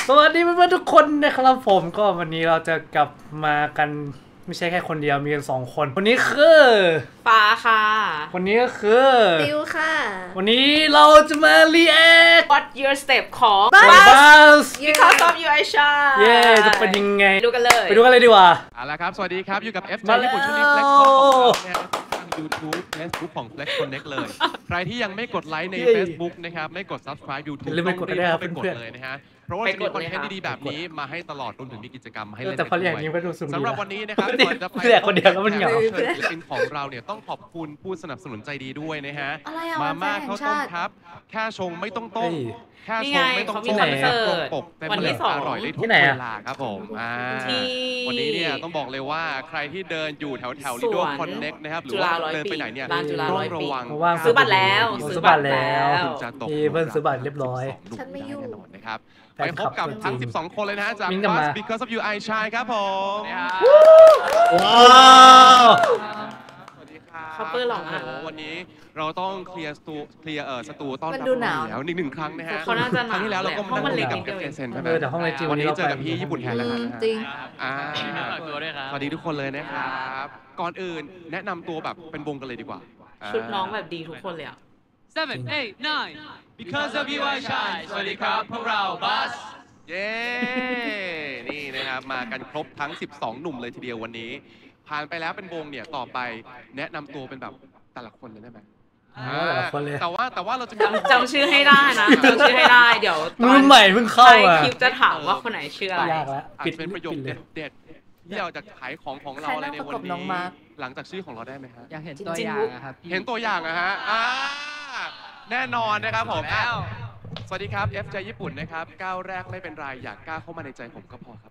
สวัสดีเพื่อนๆทุกคนนะครับผมก็วันนี้เราจะกลับมากันไม่ใช่แค่คนเดียวมีกัน2คนคนนี้คือฟ้าค่ะคนนี้ก็คือติวค่ะวันนี้เราจะมารีแอค What your step ของ Buzz Because of you I shine เย้จะเป็นยังไงดูกันเลยไปดูกันเลยดีกว่าเอาละครับสวัสดีครับอยู่กับ FJ ญี่ปุ่นช่วงนี้ Flex ของเราเนี่ยทาง YouTube Facebook ของ Flex Connect เลยใครที่ยังไม่กดไลค์ใน Facebook นะครับไม่กด Subscribe YouTube ต้องรีบเข้าไปกดเลยนะฮะเพราะว่าจะมีคอนเทนต์ดีๆแบบนี้มาให้ตลอดรวมถึงมีกิจกรรมให้เล่นด้วยสำหรับวันนี้นะครับก่อนจะไปคนเดียวแล้วมันเหงาศิลปินของเราเนี่ยต้องขอบคุณผู้สนับสนุนใจดีด้วยนะฮะมาม่าข้าวต้มครับแค่ชงไม่ต้องต้มแค่ชงไม่ต้องต้มปกแต่มันอร่อยได้ทุกเวลาครับผมวันนี้เนี่ยต้องบอกเลยว่าใครที่เดินอยู่แถวลิโดคอนเน็กนะครับหรือว่าเดินไปไหนเนี่ยต้องระวังซื้อบัตรแล้วจะตกเพิ่งซื้อบัตรเรียบร้อยฉันไม่ยุ่งแน่นอนนะครับไปพบกับทั้ง12คนเลยนะฮะจาก Buzz Because of You I Shine ครับผมว้าวสวัสดีครับคัพเปอร์หล่อมากวันนี้เราต้องเคลียร์สตูต้อนรับแล้วหนึ่งครั้งนะฮะเขาน่าจะหนาวครั้งที่แล้วเราก็มานั่งกับเอฟเซนใช่ไหมแต่ห้องในจีวันนี้เจอกับพี่ญี่ปุ่นแทนแล้วจริงสวัสดีทุกคนเลยนะครับก่อนอื่นแนะนำตัวแบบเป็นวงกันเลยดีกว่าชุดน้องแบบดีทุกคนเลยอ่ะ 7 8 9 Because of you I shine สวัสดีครับพวกเรา Buzz เย้นี่นะครับมากันครบทั้ง12หนุ่มเลยทีเดียววันนี้ผ่านไปแล้วเป็นวงเนี่ยต่อไปแนะนำตัวเป็นแบบแต่ละคนเลยได้ไหมแต่ว่าเราจะจำชื่อให้ได้นะจำชื่อให้ได้เดี๋ยวมือใหม่เพิ่งเข้าคลิปจะถามว่าคนไหนชื่ออะไรปิดเป็นประโยคเด็ดที่เราจะขายของเราอะไรในวันนี้หลังจากชื่อของเราได้ไหมฮะอยากเห็นตัวอย่างครับเห็นตัวอย่างนะฮะแน่นอนนะครับผมสวัสดีครับ FJ ญี่ปุ่นนะครับก้าวแรกไม่เป็นไรอยากก้าวเข้ามาในใจผมก็พอครับ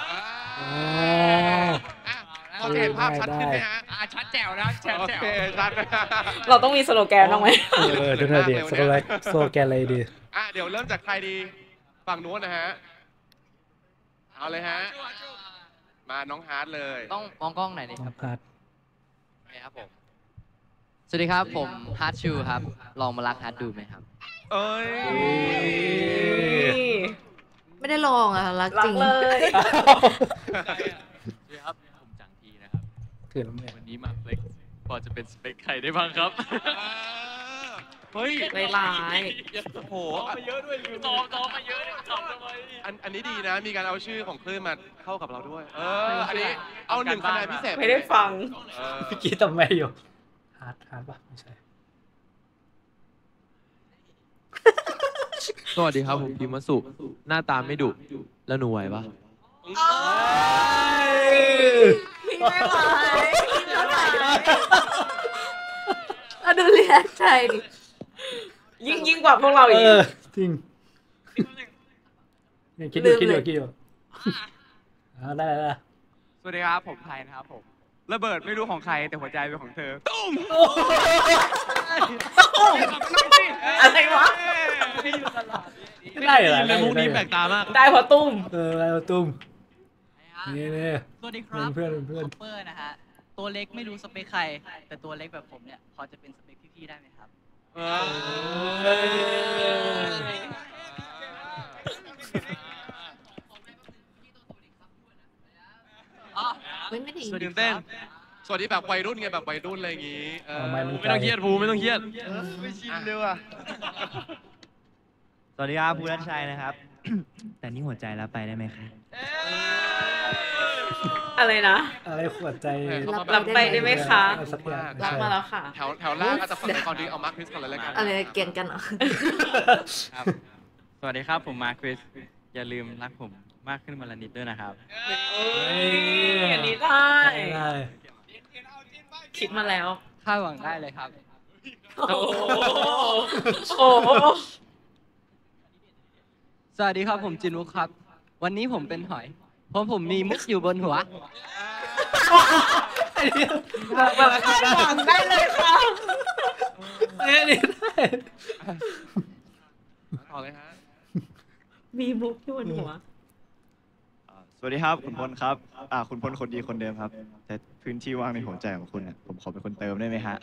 พอจะเห็นภาพชัดขึ้นไหมฮะชัดแจ๋วนะชัดแจ๋วเราต้องมีสโลแกนบ้างไหมดูหน่อยดิสโลแกนอะไรดีเดี๋ยวเริ่มจากใครดีฝั่งนู้นนะฮะเอาเลยฮะมาน้องฮาร์ดเลยต้องมองกล้องไหนดิครับฮาร์ดครับผมสวัสดีครับผมฮาร์ดชูครับลองมารักฮาร์ดดูไหมครับเอ้ยไม่ได้ลองอะรักจริงเลยครับผมจังทีนะครับวันนี้มาเฟล็กพอจะเป็นสเปคใครได้บ้างครับเฮ้ยลายโอ้โหมาเยอะด้วยตอบมาเยอะด้วยตอบทำไมอันนี้ดีนะมีการเอาชื่อของคลื่นมาเข้ากับเราด้วยอันนี้เอา1 คะแนนพิเศษไม่ได้ฟังพี่กี้ทำไมอยู่ฮาร์ดปะไม่ใช่สวัสดีครับผมพิมพ์สุหน้าตาไม่ดุแล้วหนูไหวปะไม่ไหวดูเรียกใจดิยิ่งกว่าพวกเราอีกจริงคิดอยู่ได้สวัสดีครับผมไทยนะครับผมระเบิดไม่รู้ของใครแต่หัวใจเป็นของเธอตุ้มอะไรวะได้เหรอมุกนี้แปลกตามากได้พอตุ้มได้พอตุ้มนี่สวัสดีครับเพื่อนนะฮะตัวเล็กไม่รู้สเปคใครแต่ตัวเล็กแบบผมเนี่ยพอจะเป็นสเปคพี่ๆได้ไหมครับสวัสดีเต้นสวัสดีแบบวัยรุ่นไงแบบวัยรุ่นอะไรอย่างงี้ไม่ต้องเครียดภูไม่ต้องเครียดไม่ชินเลยว่ะสวัสดีครับภูรัชชัยนะครับแต่นี่หัวใจแล้วไปได้ไหมคะอะไรนะอะไรหัวใจรับไปได้ไหมคะรับมาแล้วค่ะแถวล่างอาจจะตอนนี้เอามาร์คคริสก่อนเลยแล้วกันอะไรเกี่ยงกันเหรอสวัสดีครับผมมาร์คคริสอย่าลืมรักผมมากขึ้นวันละนิดด้วยนะครับอันนี้ได้คิดมาแล้วคาดหวังได้เลยครับโอ้สวัสดีครับผมจินมุกครับวันนี้ผมเป็นหอยเพราะผมมีมุกอยู่บนหัวได้เลยค่ะนี่ได้ต่อเลยฮะมีมุกอยู่บนหัวสวัสดีครับคุณพลครับคุณพลคนดีคนเดิมครับแต่พื้นที่ว่างในหัวใจของคุณผมขอเป็นคนเติมได้ไหมฮะ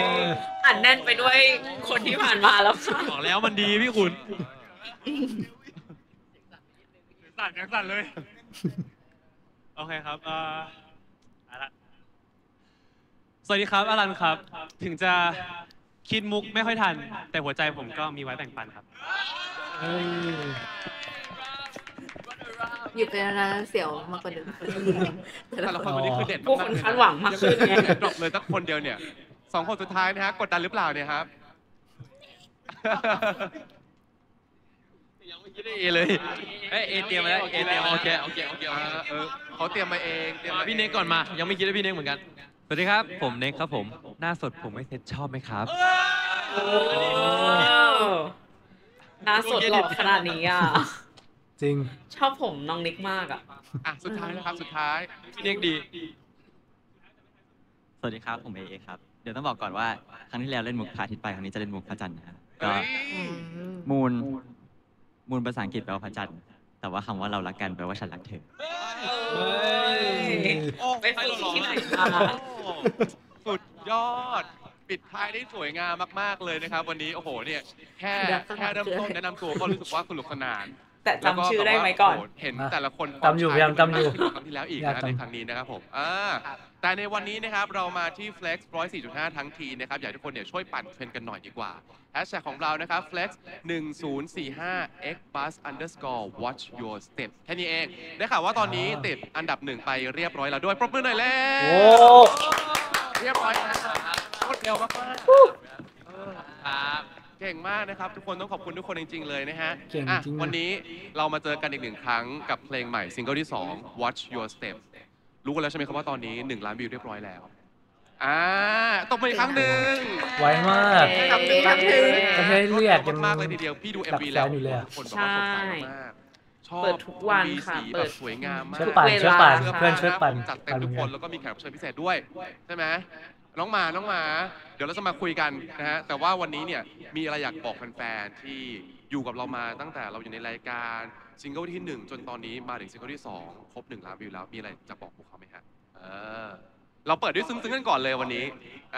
อัดแน่นไปด้วยคนที่ผ่านมาแล้วค่ะบอกแล้วมันดีพี่ขุนสั่นเลย โอเคครับสวัสดีครับอลันครับ ถึงจะคิดมุกไม่ค่อยทัน แต่หัวใจผมก็มีไว้แบ่งปันครับอยู่เป็นนานเสียวมากกว่าเดิมแต่ละคนวันนี้คือเด็ดพวกคนคาดหวังมากขึ้นไงดรอปเลยสักคนเดียวเนี่ย2 คนสุดท้ายนะฮะกดดันหรือเปล่าเนี่ยครับยังไม่คิดได้เอเลยเอเตรียมมาแล้วเอเตรียมโอเคเขาเตรียมมาเองพี่เน็กก่อนมายังไม่คิดว่าพี่เน็กเหมือนกันสวัสดีครับผมเน็กครับผมหน้าสดผมไม่เซ็ตชอบไหมครับหน้าสดหล่อขนาดนี้อ่ะจริงชอบผมน้องนิกมากอ่ะสุดท้ายนะครับสุดท้ายพี่เน็กดีสวัสดีครับผมเอครับเดี๋ยวต้องบอกก่อนว่าครั้งที่แล้วเล่นมุกพระอาทิตย์ไปครั้งนี้จะเล่นมุกพระจันทร์นะครับก็มูลภาษาอังกฤษแปลว่าพระจันทร์แต่ว่าคำว่าเรารักกันแปลว่าฉันรักเธอไปฝึกที่ไหนสุดยอดปิดท้ายได้สวยงามมากๆเลยนะครับวันนี้โอ้โหเนี่ยแค่เริ่มต้นแนะนำตัวก็รู้สึกว่าสนุกสนานแต่จำชื่อได้ไหมก่อนเห็นแต่ละคนจำอยู่จำอยู่ครั้งที่แล้วอีกนะในครั้งนี้นะครับผมแต่ในวันนี้นะครับเรามาที่ Flex 104.5 ทั้งทีนะครับอยากให้ทุกคนเนี่ยช่วยปั่นเทรนด์กันหน่อยดีกว่าแฮชแท็กของเรานะครับ Flex 1045 xbus_watch your step แค่นี้เองได้ข่าวว่าตอนนี้ติดอันดับ1ไปเรียบร้อยแล้วด้วยปรบมือหน่อยแล้วเรียบร้อยนะโคตรเร็วมากเก่งมากนะครับทุกคนต้องขอบคุณทุกคนจริงๆเลยนะฮะวันนี้เรามาเจอกันอีก1 ครั้งกับเพลงใหม่ซิงเกิลที่2 Watch Your Step รู้กันแล้วใช่ไหมครับว่าตอนนี้1 ล้านวิวเรียบร้อยแล้วตบมืออีกครั้งหนึ่งไวมากทำดีทำถึงจะให้เรียกกันมากเลยทีเดียวพี่ดู MV แล้วทุกคนบอกว่าสดใสมากชอบเปิดทุกวันค่ะเปิดสวยงามมากช่วยปั่นเพื่อนช่วยปั่นจัดเต็มทุกคนแล้วก็มีแขกรับเชิญพิเศษด้วยใช่ไหมน้องหมาเดี๋ยวเราจะมาคุยกันนะฮะแต่ว่าวันนี้เนี่ยมีอะไรอยากบอกแฟนๆที่อยู่กับเรามาตั้งแต่เราอยู่ในรายการซิงเกิลที่1จนตอนนี้มาถึงซิงเกิลที่2ครบ1 ล้านวิวแล้วมีอะไรจะบอกพวกเขาไหมฮะเราเปิดด้วยซึ้งๆกันก่อนเลยวันนี้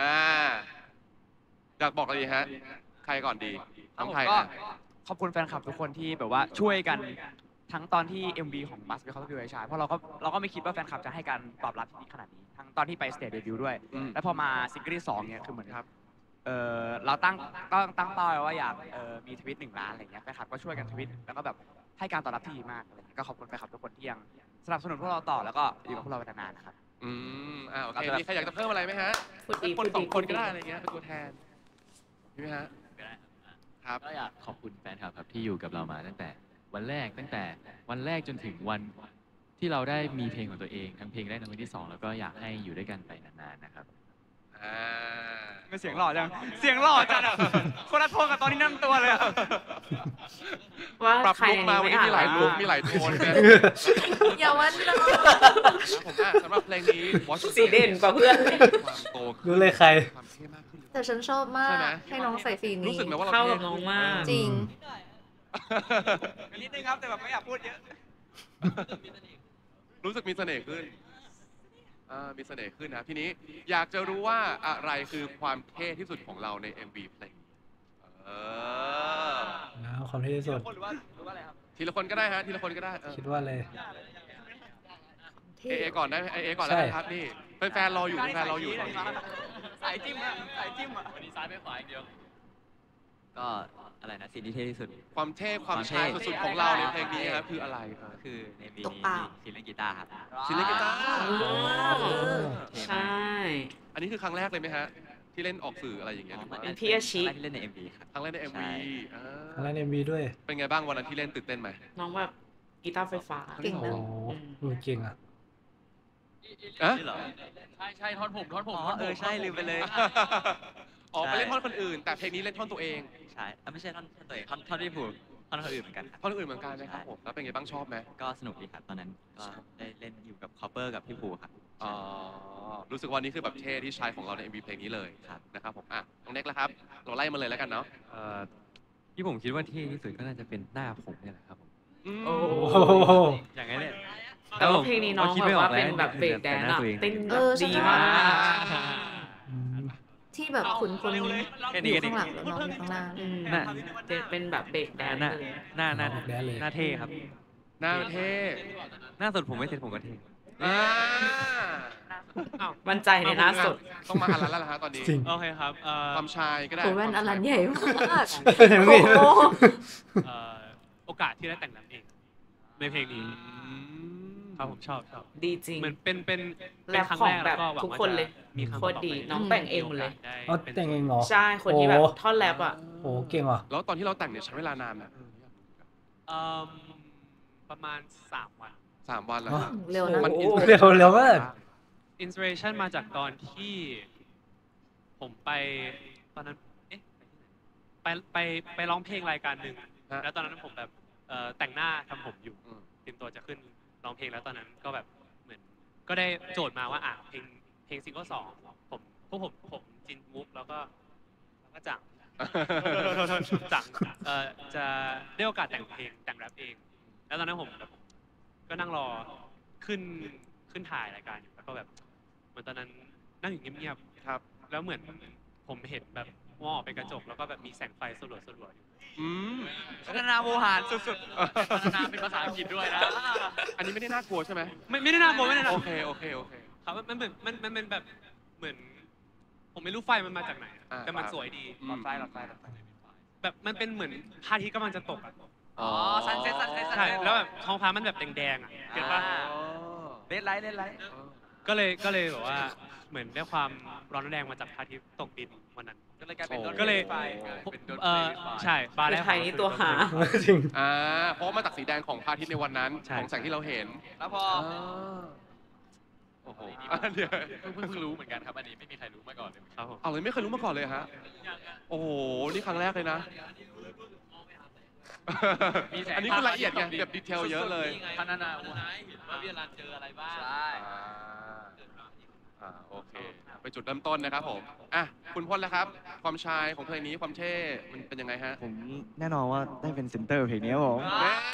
อยากบอกอะไรดีฮะใครก่อนดีน้องไทยก็ขอบคุณแฟนคลับทุกคนที่แบบว่าช่วยกันทั้งตอนที่ MV ของบัสไปเขาต้องไปฉายเพราะเราก็ไม่คิดว่าแฟนคลับจะให้การตอบรับที่ดีขนาดนี้ทั้งตอนที่ไปสเตจเดบิวต์ด้วยแล้วพอมาซิงเกิลที่2เนี่ยคือเหมือนครับเราตั้งเป้าไว้ว่าอยากมีทวิต1 ล้านอะไรเงี้ยแฟนคลับก็ช่วยกันทวิตแล้วก็แบบให้การตอบรับที่ดีมากอะไรเงี้ยก็ขอบคุณแฟนคลับทุกคนที่ยังสนับสนุนพวกเราต่อแล้วก็อยู่กับพวกเราไปนานๆนะครับโอเคมีใครอยากจะเพิ่มอะไรไหมฮะคน2 คนก็ได้อะไรเงี้ยเป็นตัวแทนใช่ไหมฮะครับก็อยากขอบคุณแฟนคลับครับที่อยู่กับเรามาตั้งแต่วันแรกจนถึงวันที่เราได้มีเพลงของตัวเองทั้งเพลงแรกและเพลงที่2แล้วก็อยากให้อยู่ด้วยกันไปนานๆนะครับไม่เสียงหล่อจังเสียงหล่อจังคนละโทนกับตอนที่นั่งตัวเลยว่าปรับลุกมาวันนี้มีหลายลุกมีหลายโทนอย่าวันเลยผมสำหรับเพลงนี้สีเด่นกว่าเพื่อนรู้เลยใครแต่ฉันชอบมากให้น้องใส่สีนี้เข้ากับน้องมากจริงนิดนึงครับแต่แบบไม่อยากพูดเยอะรู้สึกมีเสน่ห์ขึ้นมีเสน่ห์ขึ้นนะทีนี้อยากจะรู้ว่าอะไรคือความเท่ที่สุดของเราใน MV เพลงความเท่ที่สุดทีละคนก็ได้ฮะทีละคนก็ได้คิดว่าเลยเอก่อนได้เอก่อนแล้วครับนี่แฟนรออยู่แฟนรออยู่สายจิ้มอะวันนี้ซ้ายไปขวาอีกเดียวก็อะไรนะสิ่งที่เท่ที่สุดความเท่ความชายสุดๆของเราในเพลงนี้ครับคืออะไรคือในเพลงนี้ศิลป์กีตาร์ครับศิลป์กีตาร์ใช่อันนี้คือครั้งแรกเลยไหมฮะที่เล่นออกสื่ออะไรอย่างเงี้ยเป็นพี่อาชีพที่เล่นใน MV ครับครั้งแรกใน MV ครั้งแรกใน MV ด้วยเป็นไงบ้างวันนั้นที่เล่นตื่นเต้นไหมน้องแบบกีตาร์ไฟฟ้าเก่งนะเก่งอ่ะใช่ท่อนผมใช่ลืมไปเลยไปเล่นท่อนคนอื่นแต่เพลงนี้เล่นท่อนตัวเองใช่ไม่ใช่ท่อนตัวเองท่อนที่ผูกท่อนคนอื่นเหมือนกันท่อนอื่นเหมือนกันนะครับผมแล้วเป็นไงบ้างชอบไหมก็สนุกดีครับตอนนั้นก็ได้เล่นอยู่กับคอปเปอร์กับพี่ภูครับรู้สึกว่านี้คือแบบเท่ที่ใช้ของเราใน MV เพลงนี้เลยนะครับผมน้องเน็กแล้วครับเราไล่มาเลยแล้วกันเนาะที่ผมคิดว่าเท่ที่สุดก็น่าจะเป็นหน้าผมเนี่ยแหละครับผมอย่างนี้เนี่ยแต่ว่าเพลงนี้น้องแบบว่าเป็นแบบเบรกแดนซ์เต้นดีมากที่แบบขุนคนอยู่ข้างหลังแล้วน้องอยู่ข้างหน้าเป็นแบบเบรกแดนซ์หน้าเท่ครับหน้าเท่หน้าสดผมไม่เท่ผมก็เท่มั่นใจในหน้าสดต้องมาอลันแล้วล่ะฮะตอนนี้โอเคครับความชายก็ได้ผมแว่นอลันใหญ่มากโอกาสที่ได้แต่งนำเองในเพลงนี้ครับผมชอบดีจริงเหมือนเป็นครั้งแรกแล้วก็ทุกคนเลยโคตรดีน้องแต่งเองหมดเลยแต่งเองเหรอใช่คนที่แบบท่อนแรปอ่ะโอ้เก่งว่ะแล้วตอนที่เราแต่งเนี่ยใช้เวลานานไหมประมาณ3 วัน 3 วันแล้วเร็วนะเร็วมากอินสปิเรชันมาจากตอนที่ผมไปตอนนั้นไปร้องเพลงรายการหนึ่งแล้วตอนนั้นผมแบบแต่งหน้าทำผมอยู่เตรียมตัวจะขึ้นร้องเพลงแล้วตอนนั้นก็แบบเหมือนก็ได้โจทย์มาว่าเพลงซิงเกิล2ผมจินมุกแล้วก็จังจะได้โอกาสแต่งเพลงแต่งแรปเองแล้วตอนนั้นผมแบบก็นั่งรอขึ้นถ่ายรายการอยู่แล้วก็แบบเหมือนตอนนั้นนั่งอยู่เงียบๆครับแล้วเหมือนผมเห็นแบบมองออกไปกระจกแล้วก็แบบมีแสงไฟสลัวอยู่พัฒนาโวหารสุดๆพัฒนาเป็นภาษาอังกฤษด้วยนะอันนี้ไม่ได้น่ากลัวใช่ไหมไม่ได้น่ากลัวไม่ได้น่ากลัวโอเคครับมันเป็นแบบเหมือนผมไม่รู้ไฟมันมาจากไหนแต่มันสวยดีหลอดไฟแบบมันเป็นเหมือนพระอาทิตย์กำลังจะตกซันเซ็ตใช่แล้วแบบท้องฟ้ามันแบบแดงๆเห็นปะเลดไลท์ก็เลยแบบว่าเหมือนได้ความร้อนแรงมาจากพระอาทิตย์ตกดินวันนั้นก็เลยกลายเป็นใช่บาร์แรกไทยนี่ตัวหาจริงเพราะมาจากสีแดงของพระอาทิตย์ในวันนั้นของแสงที่เราเห็นแล้วพอโอ้โหเพิ่งรู้เหมือนกันครับอันนี้ไม่มีใครรู้มาก่อนเลยครับเอาเลยไม่เคยรู้มาก่อนเลยฮะโอ้โหนี่ครั้งแรกเลยนะอันนี้คือละเอียดไงแบบดีเทลเยอะเลยพัฒนาว่าพี่อลันเจออะไรบ้างใช่โอเคไปจุดเริ่มต้นนะครับผมคุณพลแล้วครับความชายของเพลงนี้ความเท่มันเป็นยังไงฮะผมแน่นอนว่าได้เป็นเซนเตอร์เพลงนี้ผม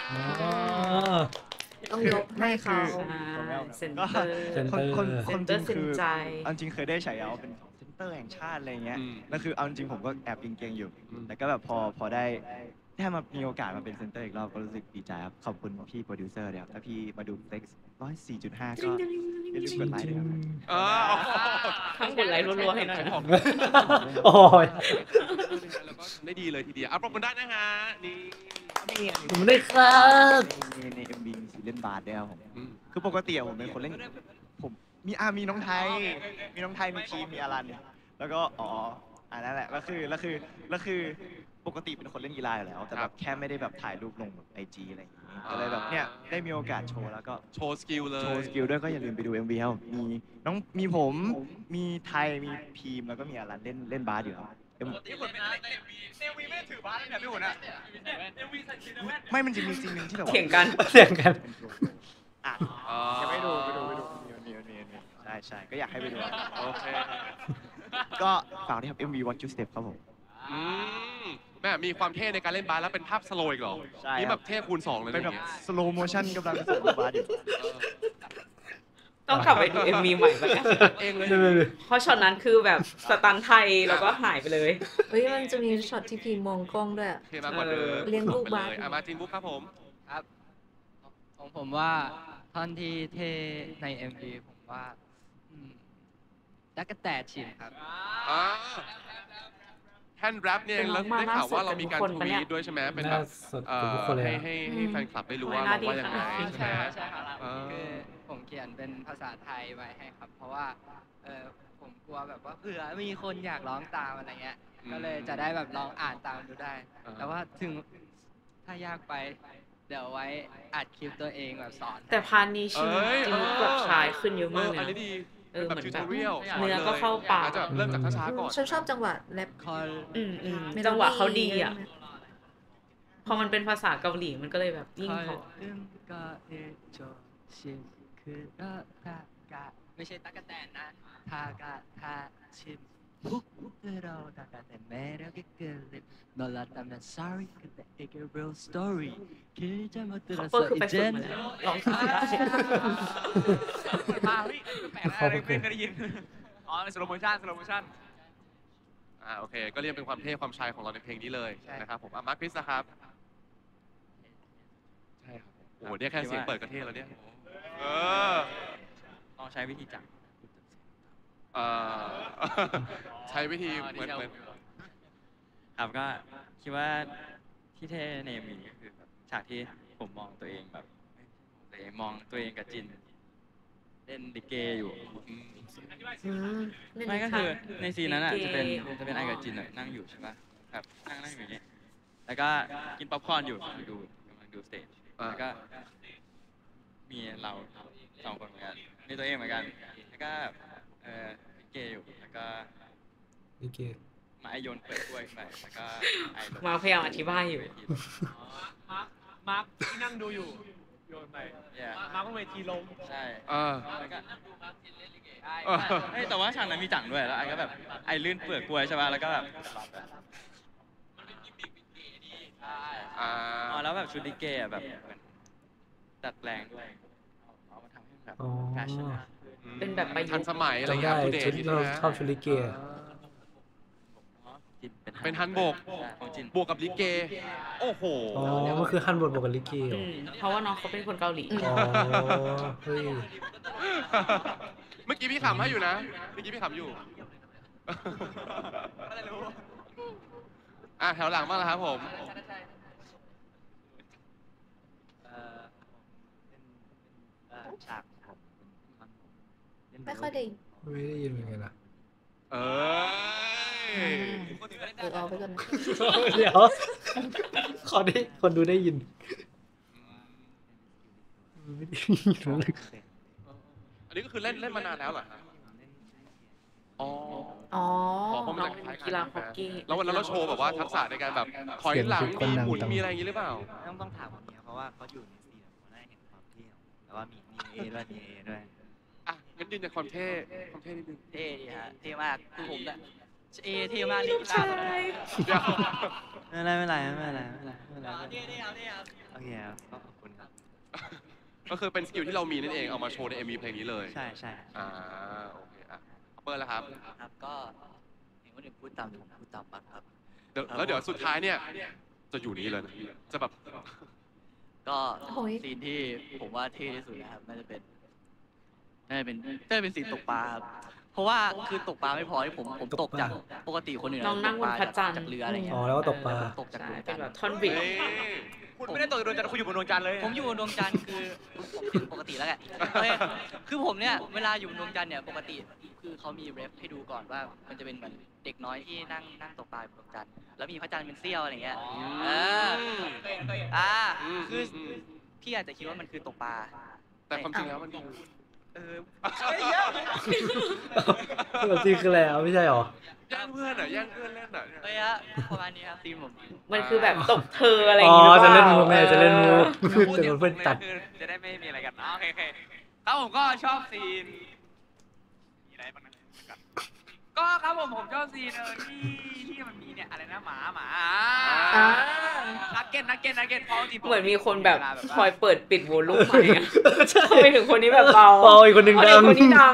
ต้องยกให้เขาเซนเตอร์คนจริงคือเอาจริงเคยได้ฉายาเป็นเซนเตอร์แห่งชาติอะไรเงี้ยนั่นคือเอาจริงผมก็แอบเก่งๆอยู่แต่ก็แบบพอได้มามีโอกาสมาเป็นเซนเตอร์อีกรอบก็รู้สึกดีใจครับขอบคุณพี่โปรดิวเซอร์ครับถ้าพี่มาดูเฟล็กซ์104.5ก็อย่าลืมกดไลค์ด้วยครับทั้งกดไลค์รัวๆให้หน่อยโอ้ยแล้วก็ได้ดีเลยทีเดียวปรบมือได้นะฮะนี่ผมได้ครับใน MV มีซีเล่นบาสด้วยครับผมคือปกติผมเป็นคนเล่นผมมีน้องไทยมีทีมมีอารันแล้วก็นั่นแหละแล้วคือปกติเป็นคนเล่นกีฬาอยู่แล้วแต่แบบแค่ไม่ได้แบบถ่ายรูปลงแบบ IG อะไรอย่างงี้ก็เลยแบบเนี่ยได้มีโอกาสโชว์แล้วก็โชว์สกิลเลยโชว์สกิลด้วยก็อย่าลืมไปดู MV ครับมีผมมีไทยมีพีมแล้วก็มีอารันเล่นบาสอยู่ครับที่คนไม่ได้ใน MV ไม่ถือบาสเลยเนี่ยพี่หุ่นอะไม่มันจะมีซีนนึงที่แบบเถียงกันยังไม่ดูใช่ก็อยากให้ไปดูโอเคก็ฝากด้วยครับ MV Watch You Step ครับผมแม่มีความเท่ในการเล่นบาสแล้วเป็นภาพสโลว์อีกเหรอนี่แบบเท่คูณ2เลยเป็นแบบสโลว์โมชั่นกำลังสอนบาสอยู่ต้องกลับไปดู MV ใหม่แล้วกันเองเลยเพราะช็อตนั้นคือแบบสตันไทยแล้วก็หายไปเลยมันจะมีช็อตที่พีมองกล้องด้วยเลี้ยงลูกบาสมาจินบุ๊กครับผมครับของผมว่าท่อนที่เท่ใน MV ผมว่าตั๊กแตนชินครับแท่นแรปเนี่ยแล้วได้ข่าวว่าเรามีการทวีตด้วยใช่ไหมเป็นแบบให้แฟนคลับได้รู้ว่าเราว่ายังไงใช่ไหมใช่ครับคือผมเขียนเป็นภาษาไทยไว้ให้ครับเพราะว่าผมกลัวแบบว่าเผื่อมีคนอยากร้องตามอะไรเงี้ยก็เลยจะได้แบบลองอ่านตามดูได้แต่ว่าถึงถ้ายากไปเดี๋ยวไว้อัดคลิปตัวเองแบบสอนแต่พาร์ทนี้ชื่อจริงแบบชายขึ้นเยอะมากเลยเหมือนแบบเนื้อก็เข้าปากอาจจะเริ่มจากช้าๆก่อนฉันชอบจังหวะแรปจังหวะเขาดีอ่ะพอมันเป็นภาษาเกาหลีมันก็เลยแบบยิ่งพอไม่ใช่ตั๊กแตนนะทากะทาชิมเราตั๊กแตนแม่เราก็เกิดนอนหลับตามนั้น sorry ก็แต่เอก real story คิดจะมาตื่นสายเจนลองคิดได้มาเฮ้ยแปลกอะไรไม่เคยได้ยินสโลโมชั่นโอเคก็เรียกเป็นความเท่ความชายของเราในเพลงนี้เลยนะครับผมมาร์คคริสครับใช่ครับโอ้เนี่ยแค่เสียงเปิดก็เท่แล้วเนี่ยลองใช้วิธีจังใช้วิธีเหมือนครับก็คิดว่าที่เท่ในมีก็คือแบบฉากที่ผมมองตัวเองแบบมองตัวเองกับจินเล่นลิเกอยู่ไม่ก็คือในซีนนั้นอ่ะจะเป็นไอกับจินนั่งอยู่ใช่ป่ะครับนั่งอยู่อย่างนี้แล้วก็กินป๊อปคอร์นอยู่กำลังดูสเตจแล้วก็มีเรา2 คนเหมือนกันมีตัวเองเหมือนกันแล้วก็ลิเกอยู่แล้วก็ลิเกมาไอโยนเปิดด้วยไปแล้วก็มาพยายามอธิบายอยู่มาร์คที่นั่งดูอยู่โยนไปมาร์คก็เวทีล้มใช่แล้วก็แต่ว่าฉากนั้นมีจังด้วยแล้วไอก็แบบไอลื่นเปลือกกล้วยใช่ป่ะแล้วก็แบบแล้วแบบชุดลิเกอ่ะแบบดัดแปลงด้วยเอามาทำให้แบบแฟชั่นเป็นแบบประยุกต์ทันสมัยอะไรอย่างเงี้ยชุดเราชอบชุดลิเกเป็นฮันบกบวกกับลิเกโอ้โหมันคือฮันบกบวกกับลิเกเพราะว่าน้องเขาเป็นคนเกาหลีเฮ้ยเมื่อกี้พี่ขำให้อยู่นะเมื่อกี้พี่ขำอยู่แถวหลังบ้างแล้วครับผมฉากไม่ค่อยได้ยินเหมือนกันนะเอาไปก่อนนะเดี๋ยวขอได้คนดูได้ยินอันนี้ก็คือเล่นมานานแล้วเหรอฮะเพราะมันกีฬาฮอกกี้แล้ววันนั้นเราโชว์แบบว่าทักษะในการแบบถอยหลังมีหมุนมีอะไรอย่างนี้หรือเปล่าต้องถามคนนี้เพราะว่าเขาอยู่ในซีนเขาได้เห็นความเท่แล้วว่ามีเอด้วยงั้นยืนยันความเท่นิดนึงเท่ดีฮะเท่มากคือผมเนี่ยเท่มากนี่กีฬาไม่เป็นไรโอเคครับขอบคุณครับก็คือเป็นสกิลที่เรามีนั่นเองเอามาโชว์ใน MV เพลงนี้เลยใช่โอเคเปิดแล้วครับก็เห็นว่าเดี๋ยวพูดตามบัตรครับแล้วเดี๋ยวสุดท้ายเนี่ยจะอยู่นี้เลยจะแบบก็ซีนที่ผมว่าเท่ที่สุดนะครับน่าจะเป็นซีนตกปลาครับเพราะว่าคือตกปลาไม่พอที่ผมตกจากปกติคนอื่นน้องนั่งบนพระจันทร์จากเรืออะไรเงี้ยแล้วก็ตกปลาตกจากดวงจันทร์แบบท่อนบิดคุณไม่ได้ตกจากดวงจันทร์คุณอยู่บนดวงจันทร์เลยผมอยู่บนดวงจันทร์คือผมเป็นปกติแล้วแหละคือผมเนี่ยเวลาอยู่บนดวงจันทร์เนี่ยปกติคือเขามีเรฟให้ดูก่อนว่ามันจะเป็นเหมือนเด็กน้อยที่นั่งตกปลาบนดวงจันทร์แล้วมีพระจันทร์เป็นเสี้ยวอะไรเงี้ยคือพี่อาจจะคิดว่ามันคือตกปลาแต่ความจริงแล้วมันจริงคืออะไรไม่ใช่หรแย่งเพื่อนเล่นประมาณนี้ครับทีมผมมันคือแบบตกเธออะไรอย่างเงี้ยจะเล่นมุกจะเล่นมุกแต่เพื่อนตัดจะได้ไม่มีอะไรกันโอเคครับผมก็ชอบซีนมีอะไรบ้างนะก็ครับผมชอบซีนที่มันมีเนี่ยอะไรนะหมานักเก็ตพอที่เหมือนมีคนแบบคอยเปิดปิดวอลลุ่มอะไรเงี้ยทำไมถึงคนนี้แบบเบาอีกคนนึงดังคนนี้ดัง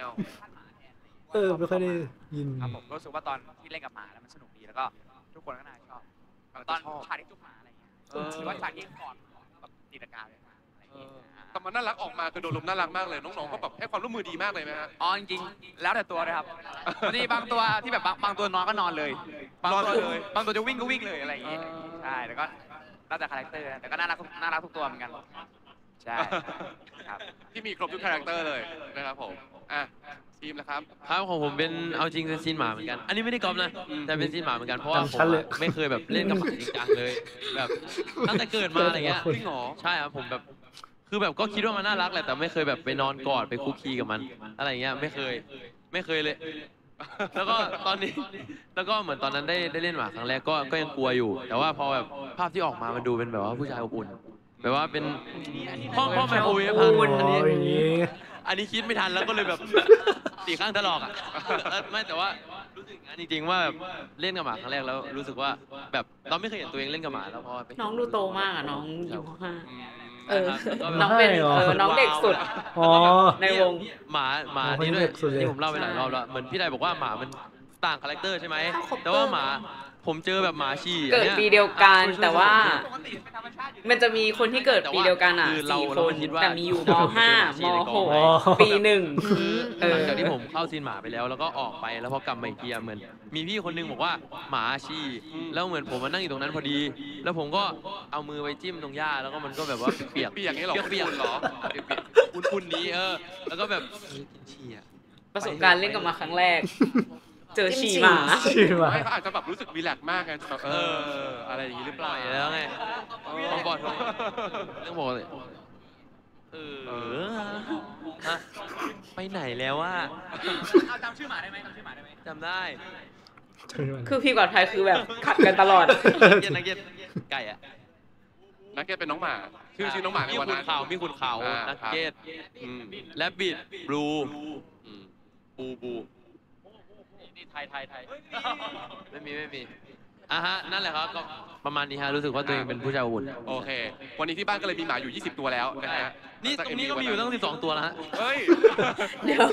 ไม่ค่อยได้ยินครับผมรู้สึกว่าตอนที่เล่นกับหมาแล้วมันสนุกดีแล้วก็ทุกคนก็น่าชอบตอนฉากที่จุ๊บหมาอะไรเงี้ยหรือว่าฉากที่กอดแบบตีลังกาเลยแต่มันน่ารักออกมาคือโดนลมน่ารักมากเลยน้องๆก็แบบให้ความร่วมมือดีมากเลยไหมฮะจริงๆแล้วแต่ตัวเลยครับบางทีบางตัวที่แบบบางตัวนอนก็นอนเลยบางตัวจะวิ่งก็วิ่งเลยอะไรอย่างเงี้ยใช่แล้วก็แล้วแต่คาแรคเตอร์แต่ก็น่ารักทุกตัวเหมือนกันใช่ครับที่มีครบทุกคาแรคเตอร์เลยนะครับผมทีมนะครับของผมเป็นเอาจริงเป็นซีนหมาเหมือนกันอันนี้ไม่ได้ก๊อปนะแต่เป็นซีนหมาเหมือนกันเพราะว่าผมไม่เคยแบบเล่นกับหมาจริงจังเลยแบบตั้งแต่เกิดมาอะไรเงี้ยใช่ครับผมแบบคือแบบก็คิดว่ามันน่ารักแหละแต่ไม่เคยแบบไปนอนกอดไปคุกคีกับมันอะไรเงี้ยไม่เคยเลยแล้วก็ตอนนี้แล้วก็เหมือนตอนนั้นได้เล่นหมาครั้งแรกก็ยังกลัวอยู่แต่ว่าพอแบบภาพที่ออกมามันดูเป็นแบบว่าผู้ชายอบอุ่นแบบว่าเป็นห้องไมโครเวฟอันนี้คิดไม่ทันแล้วก็เลยแบบตีข้างถลอกไม่แต่ว่ารู้สึกงั้นจริงๆว่าแบบเล่นกับหมาครั้งแรกแล้วรู้สึกว่าแบบเราไม่เคยเห็นตัวเองเล่นกับหมาแล้วพอน้องดูโตมากน้องอยู่ข้างน้องเป็นน้องเด็กสุดในวงหมานี่ด้วยที่ผมเล่าไปหลายรอบแล้วเหมือนพี่ไดบอกว่าหมามันต่างคาแรคเตอร์ใช่ไหมแต่ว่าหมาผมเจอแบบหมาฉี่เกิดปีเดียวกันแต่ว่า มันจะมีคนที่เกิดปีเดียวกันอ่ะ4 คนแต่มีอยู่ม.5 ม.6 ปี 1 หลังจากที่ผมเข้าซีนหมาไปแล้วก็ออกไปแล้วพอกลับมาอีกทีเหมือนมีพี่คนนึงบอกว่าหมาฉี่แล้วเหมือนผมมานั่งอยู่ตรงนั้นพอดี แล้วผมก็เอามือไปจิ้มตรงหญ้าแล้วก็มันก็แบบว่าเปียกๆนี้หรอเปียกหรออุ่นๆนี้แล้วก็แบบฉี่อ่ะประสบการณ์เล่นกับมาครั้งแรก เจอฉี่หมาไม่เขาอาจจะแบบรู้สึกรีแลกซ์มากไงแบบอะไรอย่างนี้หรือเปล่าแล้วไงผมบอกเรื่องบอกเลยไปไหนแล้วว่าจำชื่อหมาได้ไหมจำได้คือพี่กับไทยคือแบบขัดกันตลอดนักเก็ตไก่อะนักเก็ตเป็นน้องหมาชื่อน้องหมาในวันนั้นมีคุณเขานักเก็ตแลบบิดบลูบูนี่ไทยไม่มีฮะนั่นแหละครับก็ประมาณนี้ฮะรู้สึกว่าตัวเองเป็นผู้ชายอุ่นโอเควันนี้ที่บ้านก็เลยมีหมาอยู่20 ตัวแล้วนะฮะนี่ตรงนี้ก็มีอยู่ตั้ง12 ตัวแล้วฮะเฮ้ยเดี๋ยว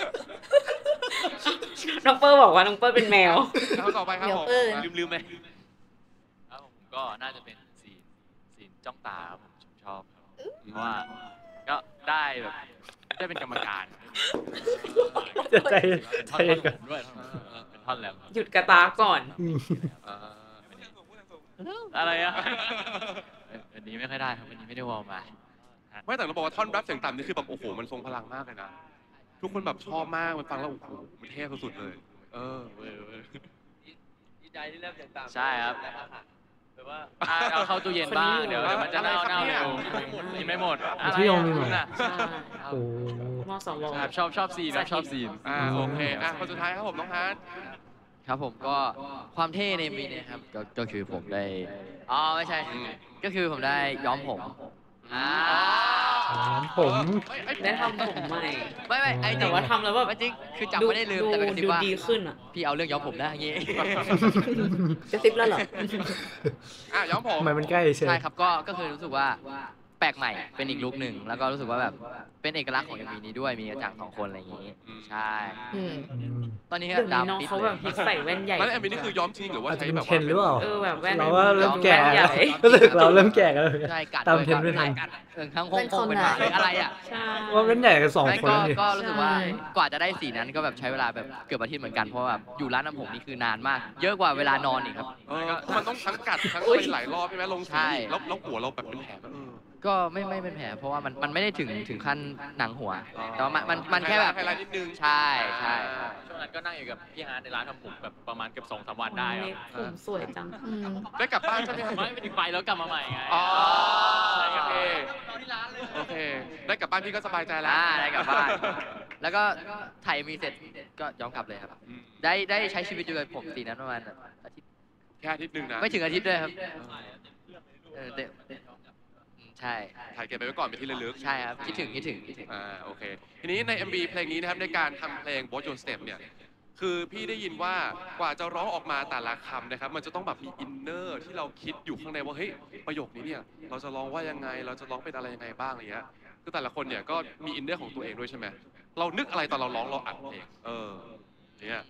น้องเปิ้ลบอกว่าน้องเปิ้ลเป็นแมวต่อไปครับผมลืมไหมครับผมก็น่าจะเป็นซีนจ้องตาครับผมชอบเพราะว่าก็ได้แบบได้เป็นกรรมการจะใจกันด้วยเป็นท่อนแล้วหยุดกระตาก่อนอะไรอ่ะวันนี้ไม่ค่อยได้ครับวันนี้ไม่ได้วอร์มมาไม่แต่เราบอกว่าท่อนแรปเสียงต่ำนี่คือแบบโอ้โหมันทรงพลังมากเลยนะทุกคนแบบชอบมากมันฟังแล้วโอ้โหมันเท่สุดๆเลยดีใจที่แรปเสียงต่ำใช่ครับแต่ว่าเอาเข้าตู้เย็นบ้างเดี๋ยวมันจะเน่าเร็วกินไม่หมดพี่ยงมีหมดโอ้มอสวชอบซีนชอบซีนโอเคคนสุดท้ายครับผมน้องฮาร์ดครับผมก็ความเท่ในมีเนี่ยครับก็คือผมได้ไม่ใช่ก็คือผมได้ย้อมผมได้ทำผมใหม่ไม่แต่ว่าทำแล้วแบบจริงคือจำไม่ได้ลืมแต่เป็นดูดีขึ้นอ่ะพี่เอาเรื่องย้อมผมได้อย่างงี้จะซิปแล้วเหรอย้อมผมทำไมมันใกล้ใช่ครับก็คือรู้สึกว่าแปลกใหม่เป็นอีกลุคหนึ่งแล้วก็รู้สึกว่าแบบเป็นเอกลักษณ์ของMVนี้ด้วยมีกระจัง2 คนอะไรอย่างงี้ใช่ตอนนี้ดำน้องเขาแบบใส่แว่นใหญ่แล้วMVนี้คือย้อมจริงหรือว่าใช้แบบเทนหรือเปล่าแบบแว่นเราว่าเริ่มแก่รู้สึกเราเริ่มแก่กันใช่กัดตามเทนไม่ทันทั้งห้องเป็นหมาอะไรอ่ะว่าเป็นใหญ่กัน2 คนก็รู้สึกว่ากว่าจะได้สีนั้นก็แบบใช้เวลาแบบเกือบอาทิตย์เหมือนกันเพราะแบบอยู่ร้านน้ำผมนี่คือนานมากเยอะกว่าเวลานอนอีกครับมันต้องทั้งกัดทั้งไปหลายรอบใช่ไหมลงสีแล้วหัวเราแบบเป็นแผลก็ไม่เป็นแผลเพราะว่ามันไม่ได้ถึงขั้นหนังหัวแต่ว่ามันแค่แบบนิดนึงใช่ช่วงนั้นก็นั่งอยู่กับพี่ฮาร์ดในร้านทำผมแบบประมาณเกือบ2-3 วันได้ครับผมสวยจังได้กลับบ้านใช่ไหมไม่ไปถึงไปแล้วกลับมาใหม่ไงโอเคได้กลับบ้านพี่ก็สบายใจแล้วได้กลับบ้านแล้วก็ถ่ายมีเสร็จก็ย้อนกลับเลยครับได้ใช้ชีวิตอยู่กับผมสีนั้นประมาณอาทิตย์แค่อาทิตย์นึงนะไม่ถึงอาทิตย์ด้วยครับใช่ถ่ายเก็บไปไว้ก่อนเป็นที่ระลึกใช่ครับคิดถึงโอเคทีนี้ใน MV เพลงนี้นะครับในการทำเพลง Both Your Step เนี่ยคือพี่ได้ยินว่ากว่าจะร้องออกมาแต่ละคำนะครับมันจะต้องแบบมีอินเนอร์ที่เราคิดอยู่ข้างในว่าเฮ้ยประโยคนี้เนี่ยเราจะร้องว่ายังไงเราจะร้องเป็นอะไรยังไงบ้างอะไรเงี้ยคือแต่ละคนเนี่ยก็มีอินเนอร์ของตัวเองด้วยใช่ไหมเรานึกอะไรตอนเราร้องเราอัดเพลงเนี่ย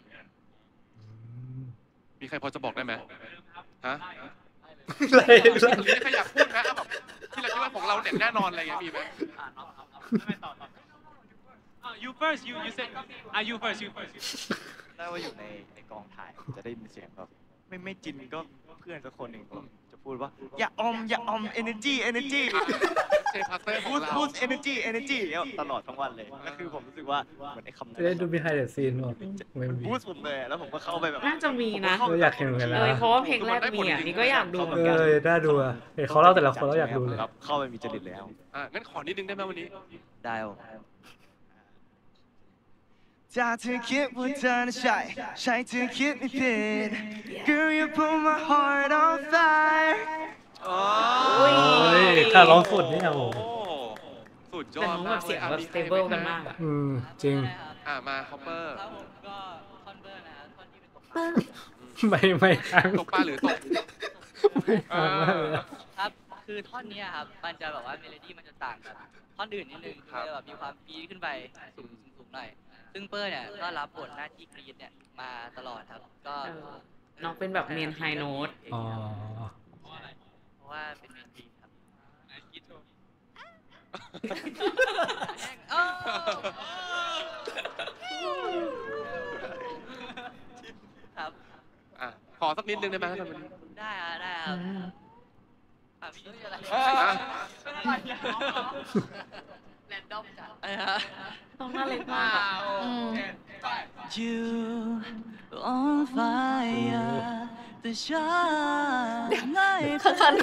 มีใครพอจะบอกได้ไหมฮะมีใครอยากพูดไหมแบบที่เราคิดว่าของเราเด็ดแน่นอนอะไรเงี้ยมีไหม You first you said you first ได้ว่าอยู่ในกองถ่ายจะได้ยินเสียงแบบไม่จินก็เพื่อนสักคนหนึ่งจะพูดว่าอย่าอม energy เซฟพาสเตอร์ของเรา boost energy ตลอดทั้งวันเลยก็คือผมรู้สึกว่าเหมือนไอ้คำนั้นได้ดู behind the scene หมด boost ผมเลยแล้วผมก็เข้าไปแบบน่าจะมีนะอยากเห็นเหมือนกันนะเพราะว่าเพลงแรกมีนี่ก็อยากดูเหมือนกันได้ดูเห็นเขาเล่าแต่ละคนแล้วอยากดูเลยเข้าไปมีจริตแล้วงั้นขอนิดนึงได้ไหมวันนี้ได้ถ้าเธอคิดว่าเธอน่ะใช่เธอคิดไม่ผิด Girl you put my heart on fire ถ้าร้องสุดนี่ครับผมสุดยอดมากเสียงแบบ stable กันมากจริงมาคอปเปอร์ก็คอนเบอร์นะคอนที่เป็นตกไม่ตกปลาหรือตกครับคือท่อนนี้ครับมันจะแบบว่าเมโลดี้มันจะต่างกับท่อนอื่นนิดนึงคือแบบมีความปี๊ดขึ้นไปสูงหน่อยซึ่งเปิ้ลเนี่ยก็รับบทหน้าที่กรีดเนี่ยมาตลอดครับก็น้องเป็นแบบเมนไฮโน้ตอ๋อเพราะว่าเป็นเมนดีครับ ครับขอสักนิดนึงได้ไหมท่านวันนี้ได้ครับได้ครับพี่อะไรแรนดอมจัดต้องน่าเล็กมาก You on fire แต่ฉันไม่คัน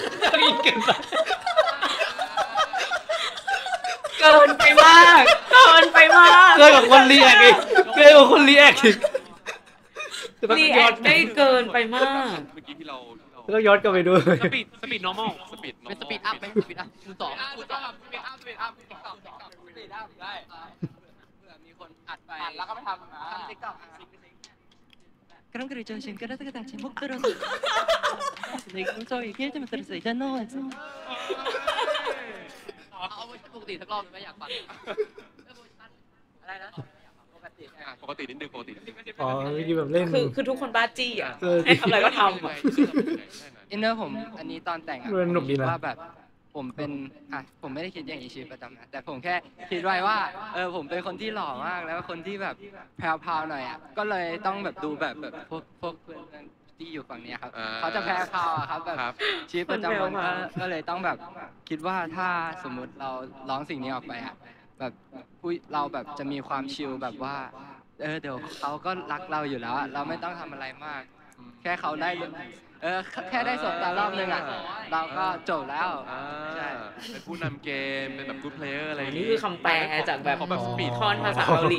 เกินไปมากเกินไปมากเกินกว่าคนรีแอคอีกเกินกว่าคนรีแอคอีกรีแอคได้เกินไปมากเมื่อกี้ที่เราก็ย้อนกลับไปดูสปีด normal เป็นสปีดอัพไหมสปีดอัพคูณ 2คูณ 2สปีดอัพสปีดอัพได้เผื่อมีคนอัดไปแล้วก็ไปทำติ๊กต็อก그럼 그래 저 지금 그러다가 제목 들어서 내가 저 얘기할 때만 들었어 이제 나왔어เอาปกติสักรอบนึงไม่อยากฟังอะไรนะปกตินิดนึงอ๋อคือแบบเล่นคือทุกคนบ้าจี้อ่ะเออให้ทำอะไรก็ทำอะอินเนอร์ผมอันนี้ตอนแต่งอะมันสนุกดีนะว่าแบบผมเป็นผมไม่ได้คิดอย่างนี้ชีวิตประจำนะแต่ผมแค่คิดไว้ว่าผมเป็นคนที่หล่อมากแล้วคนที่แบบแพรวๆหน่อยอ่ะก็เลยต้องแบบดูแบบพวกเพื่อนที่อยู่ฝั่งนี้ครับเขาจะแพรวๆอะครับแบบชีวิตประจำวันก็เลยต้องแบบคิดว่าถ้าสมมุติเราร้องสิ่งนี้ออกไปอ่ะแบบเราแบบจะมีความชิลแบบว่าเดี๋ยวเขาก็รักเราอยู่แล้วอะเราไม่ต้องทำอะไรมาก แค่เขาได้แค่ได้สบตารอบนึงอ่ะเราก็จบแล้วใช่เป็นผู้นำเกมเป็นแบบกู๊ดเพลเยอร์อะไรอย่างนี่งี้คือคำแปลจากแบบเขาแบบสปีดคอนภาษาเกาหลี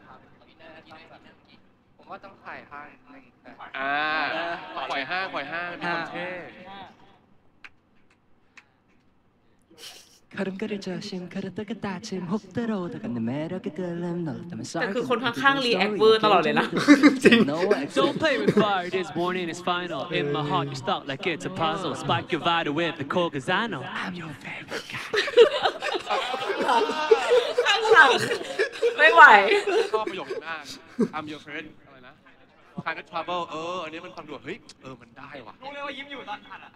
ผมว่าต้องถ่ายห้างหนึ่งปล่อยห้างมีความเท่ 걸음걸이 조심 걸었다가 다짐 혹 들어오다가 내 매력이 들림 널 때문에 แต่คือคนข้างๆรีแอคเวอร์ตลอดเลยนะ Don't play with fire, this warning is final. In my heart, you stuck like it's a puzzle. Spike your vital with the cold, cause I know I'm your favorite guy. ข้างหลังไม่ไหวชอบประโยคนี้มาก I'm your friend อะไรนะ Kind of trouble อันนี้มันฟังดูเฮ้ยมันได้ว่ะรู้เลยว่ายิ้มอยู่ตอนอัดอ่ะ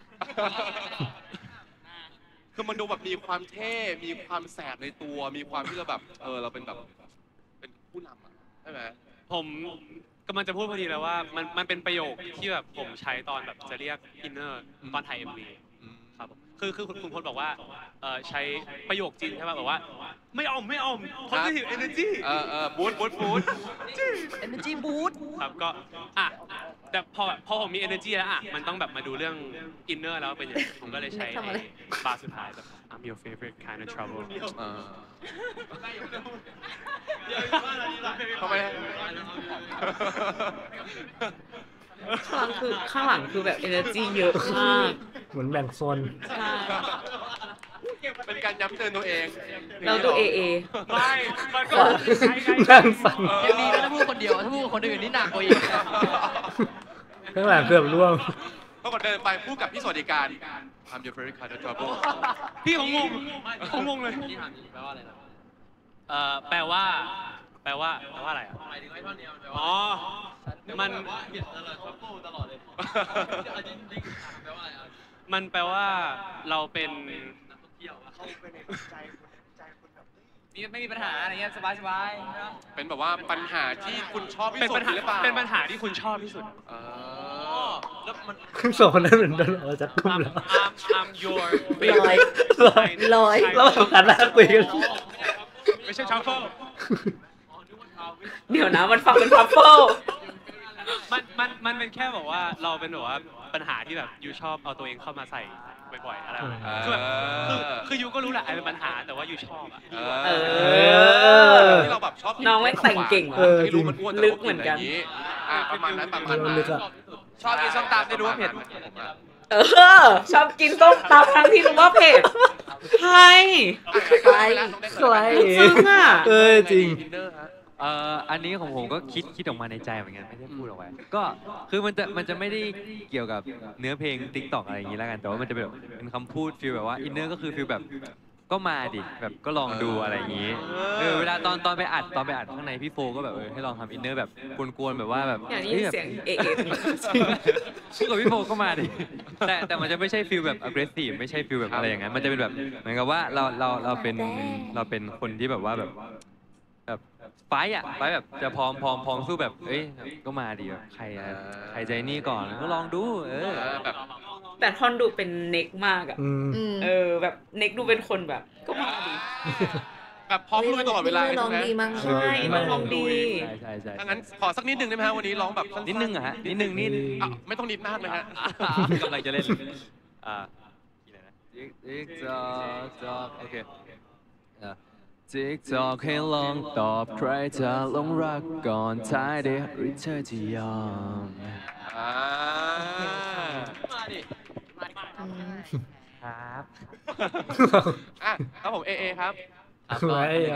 คือมันดูแบบมีความเท่มีความแสบในตัวมีความที่เราแบบเราเป็นแบบเป็นผู้นำอ่ะใช่ไหมผมกำลังจะพูดพอดีเลยว่ามันเป็นประโยคที่แบบผมใช้ตอนแบบจะเรียกอินเนอร์ตอนถ่าย MV ครับคือคุณพลบอกว่าใช้ประโยคจีนใช่ป่ะแบบว่าไม่อม positive energy บูท energy boost ครับก็แต่พอผมมี energy แล้วมันต้องแบบมาดูเรื่อง inner แล้วเป็นยังไงผมก็เลยใช้บาร์สุดท้ายแบบ I'm your favorite kind of trouble ทำไมข้างหลังคือแบบ energy เยอะมากเหมือนแบ่งโซนใช่เป็นการย้ำเตือนตัวเองเราดู AA ไม่มันก็นั่งฟังยังดีนะถ้าพูดคนเดียวถ้าพูดคนอื่นนี่หนักกว่าอีกข้างหลังเกือบร่วงก็เดินไปพูดกับพี่สวัสดิการ I'm your favorite kind of trouble พี่เขางงเลยแปลว่าอะไรนะแปลว่าอะไรอ่ะอ๋อมันแปลว่าเราเป็นไม่มีปัญหาอะไรเงี้ยสบายๆเป็นแบบว่าปัญหาที่คุณชอบที่สุดหรือเปล่าเป็นปัญหาที่คุณชอบที่สุดแล้วมันสองคนนั้นเหมือนโดนออกจากกลุ่มแล้ว I'm your ลอยแล้วแบบหันหน้าคุยกันไม่ใช่ทรัฟเฟิลเดี๋ยวนะมันฟังเป็นทัฟเฟิลมันเป็นแค่บอกว่าเราเป็นแบบว่าปัญหาที่แบบยูชอบเอาตัวเองเข้ามาใส่บ่อยๆอะไรคือแบบคือยูก็รู้แหละไอ้เป็นปัญหาแต่ว่ายูชอบอ่ะที่เราแบบชอบน้องไม่แต่งเก่งไม่รู้มันอ้วนลึกเหมือนกันประมาณนั้นชอบกินส้มตำไม่รู้ว่าเผ็ดชอบกินส้มตำทั้งที่รู้ว่าเผ็ดใช่ใครซึ่งอ่ะจริงอันนี้ของผมก็คิดออกมาในใจเหมือนกันไม่ได้พูดออกไปก็คือมันจะไม่ได้เกี่ยวกับเนื้อเพลง TikTok อะไรอย่างนี้แล้วกันแต่ว่ามันจะเป็นคำพูดฟีลแบบว่าอินเนอร์ก็คือฟีลแบบก็มาดิแบบก็ลองดูอะไรอย่างนี้เวลาตอนไปอัดข้างในพี่โฟก็แบบให้ลองทำอินเนอร์แบบกวนๆแบบว่าแบบอย่างนี้เสียงเอชื่อกับพี่โฟก็มาดิแต่มันจะไม่ใช่ฟิลแบบ aggressive ไม่ใช่ฟิลแบบอะไรอย่างนั้นมันจะเป็นแบบเหมือนกับว่าเราเป็นคนที่แบบว่าแบบไฟแบบจะพร้อมสู้แบบก็มาดิแบบใครใจนี่ก่อนก็ลองดูแบบแต่ท่อนดูเป็นเน็กมากอ่ะแบบเน็กดูเป็นคนแบบก็มาดิแบบพร้อมลุยตลอดเวลาลองดีมั้งใช่ลองดีใช่ถ้างั้นขอสักนิดนึงได้ไหมฮะวันนี้ร้องแบบนิดนึงอะฮะนิดนึงไม่ต้องนิดมากเลยฮะกำลังจะเล่นติ๊กจอกโอเคติ๊กจอกให้ลองตอบใครจะลงรักก่อนท้ายเดียวหรือเธอจะยอมมาดิครับครับผมเอครับก็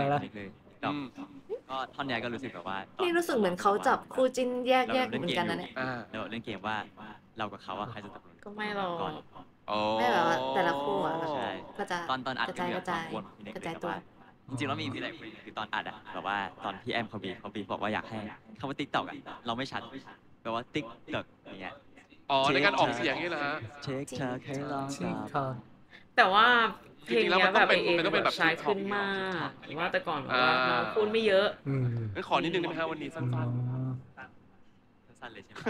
ท่อนนี้ก็รู้สึกแบบว่านี่รู้สึกเหมือนเขาจับคู่จิ้นแยกเหมือนกันนะเนี่ยเราเล่นเกมว่าเรากับเขาว่าใครจะตกก็ไม่หรอกไม่แบบว่าแต่ละคู่อ่ะก็จะตอนอัดกระจายตัวจริงๆแล้วมีอะไรคือตอนอัดอะแบบว่าตอนพี่แอมเขาบีบอกว่าอยากให้คำว่าติ๊กต็อกอะเราไม่ชัดแปลว่าติ๊กต็อกอย่างเงี้ยในการออกเสียงนี่แหละฮะเช็คเธอให้ลองแต่ว่าเพลงนี้แบบแบบชายขึ้นมากว่าแต่ก่อนว่าน้องพูดไม่เยอะงั้นขอนิดนึงได้ไหมฮะวันนี้สั้นๆเลยใช่ไหม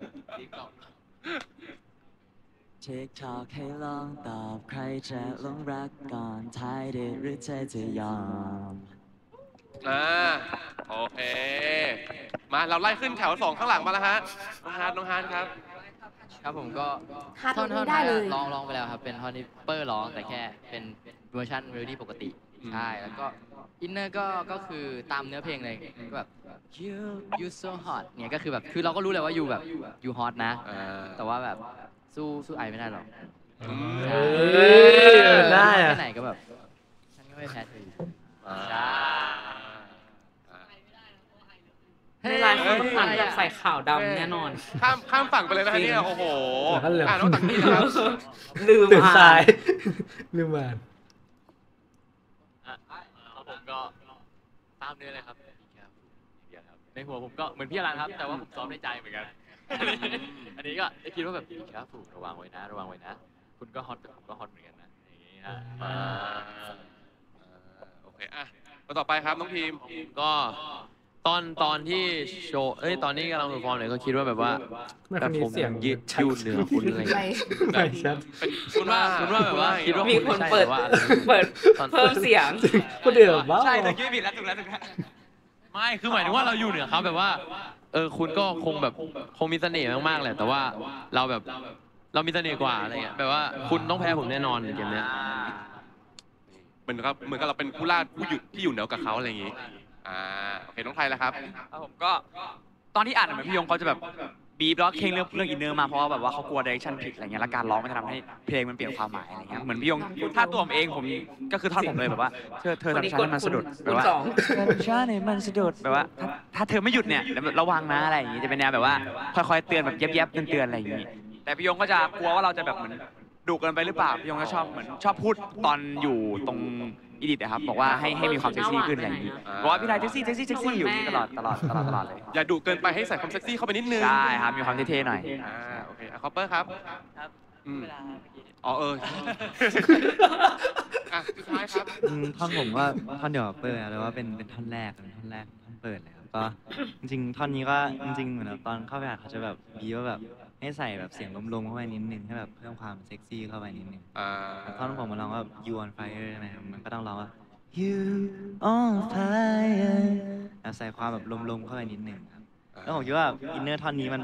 เช็คทอล์กให้ลองตอบใครจะลงรักก่อนท้ายเดทหรือเธอจะยอมโอเคมาเราไล่ขึ้นแถว2ข้างหลังมาแล้วฮะน้องฮาร์ดครับครับผมก็ท่อนได้เลยร้องไปแล้วครับเป็นท่อนที่เปอร์ร้องแต่แค่เป็นเวอร์ชันเมโลดี้ปกติใช่แล้วก็อินเนอร์ก็คือตามเนื้อเพลงเลยก็แบบ you so hot เนี่ยก็คือแบบคือเราก็รู้เลยว่าอยู่แบบอยู่ฮอตนะแต่ว่าแบบสู้ไอไม่ได้หรอกได้อะแค่ไหนก็แบบฉันก็ไม่แพ้เธอในไลน์เขาต้องหันแบบใส่ขาวดำแน่นอนข้ามฝั่งไปเลยนะเนี่ยโอ้โหน้องตักนี่ครับลืมสายลืมอ่านผมก็ตามเนื้อเลยครับในหัวผมก็เหมือนพี่อรันครับแต่ว่าผมซ้อมในใจเหมือนกันอันนี้ก็ได้คิดว่าแบบพี่ครับระวังไว้นะคุณก็ฮอตแต่ผมก็ฮอตเหมือนกันนะอย่างนี้ฮะโอเคต่อไปครับน้องทีมก็ตอนที่โชว์ตอนนี้กำลังเพอร์ฟอร์มเนี่ยก็คิดว่าแบบว่าแต่ผมยืดเหนือคุณอะไรคุณว่าแบบว่าคิดว่ามีคนเปิดเพิ่มเสียงคนเดียวบ้าใช่ตะกี้ผิดแล้วถูกแล้วไม่คือหมายถึงว่าเราอยู่เหนือเขาแบบว่าคุณก็คงมีเสน่ห์มากๆแหละแต่ว่าเรามีเสน่ห์กว่าอะไรเงี้ยแบบว่าคุณต้องแพ้ผมแน่นอนในเกมนี้เหมือนกับเราเป็นผู้ล่าผู้หยุดที่อยู่เหนือกับเขาอะไรอย่างงี้โอเคน้องไทยแล้วครับผมก็ตอนที่อ่านเหมือนพี่ยงเขาจะแบบบีบแล้วเข่งเรื่องอินเนอร์มาเพราะว่าแบบว่าเขากลัวเดเรคชั่นผิดอะไรเงี้ยแล้วการร้องมันจะทำให้เพลงมันเปลี่ยนความหมายอะไรเงี้ยเหมือนพี่ยงถ้าตัวผมเองผมก็คือท่อนผมเลยแบบว่าเธอทำฉันให้มันสะดุดแบบว่าฉันให้มันสะดุดแบบว่าถ้าเธอไม่หยุดเนี่ยระวังนะอะไรอย่างงี้จะเป็นแนวแบบว่าค่อยๆเตือนแบบแยบๆเตือนอะไรอย่างงี้แต่พี่ยงก็จะกลัวว่าเราจะแบบเหมือนดุเกินไปหรือเปล่าพี่ยงก็ชอบพูดตอนอยู่ตรงอีดิทนะครับบอกว่าให้มีความเซ็กซี่ขึ้นอะไรอย่างนี้บอกว่าพี่ไทยเซ็กซี่อยู่นี่ตลอดเลยอย่าดุเกินไปให้ใส่ความเซ็กซี่เข้าไปนิดนึงใช่ครับมีความเท่ๆหน่อยโอเคคอปเปอร์ครับสุดท้ายครับท่อนผมว่าท่อนเดียวกับเปอร์แล้วว่าเป็นท่อนแรกท่อนเปิดเลยครับก็จริงๆท่อนนี้ก็จริงๆเหมือนตอนเข้าไปอ่านเขาจะแบบบีว่าแบบให้ใส่แบบเสียงลมๆเข้าไปนิดนึงให้แบบเพิ่มความเซ็กซี่เข้าไปนิดนึงท่อนผมมาลองว่า you on fire นะครับมันก็ต้องร้องว่า you on fire ใส่ความแบบลมๆเข้าไปนิดนึงครับแล้วผมคิดว่าอินเนอร์ท่อนนี้มัน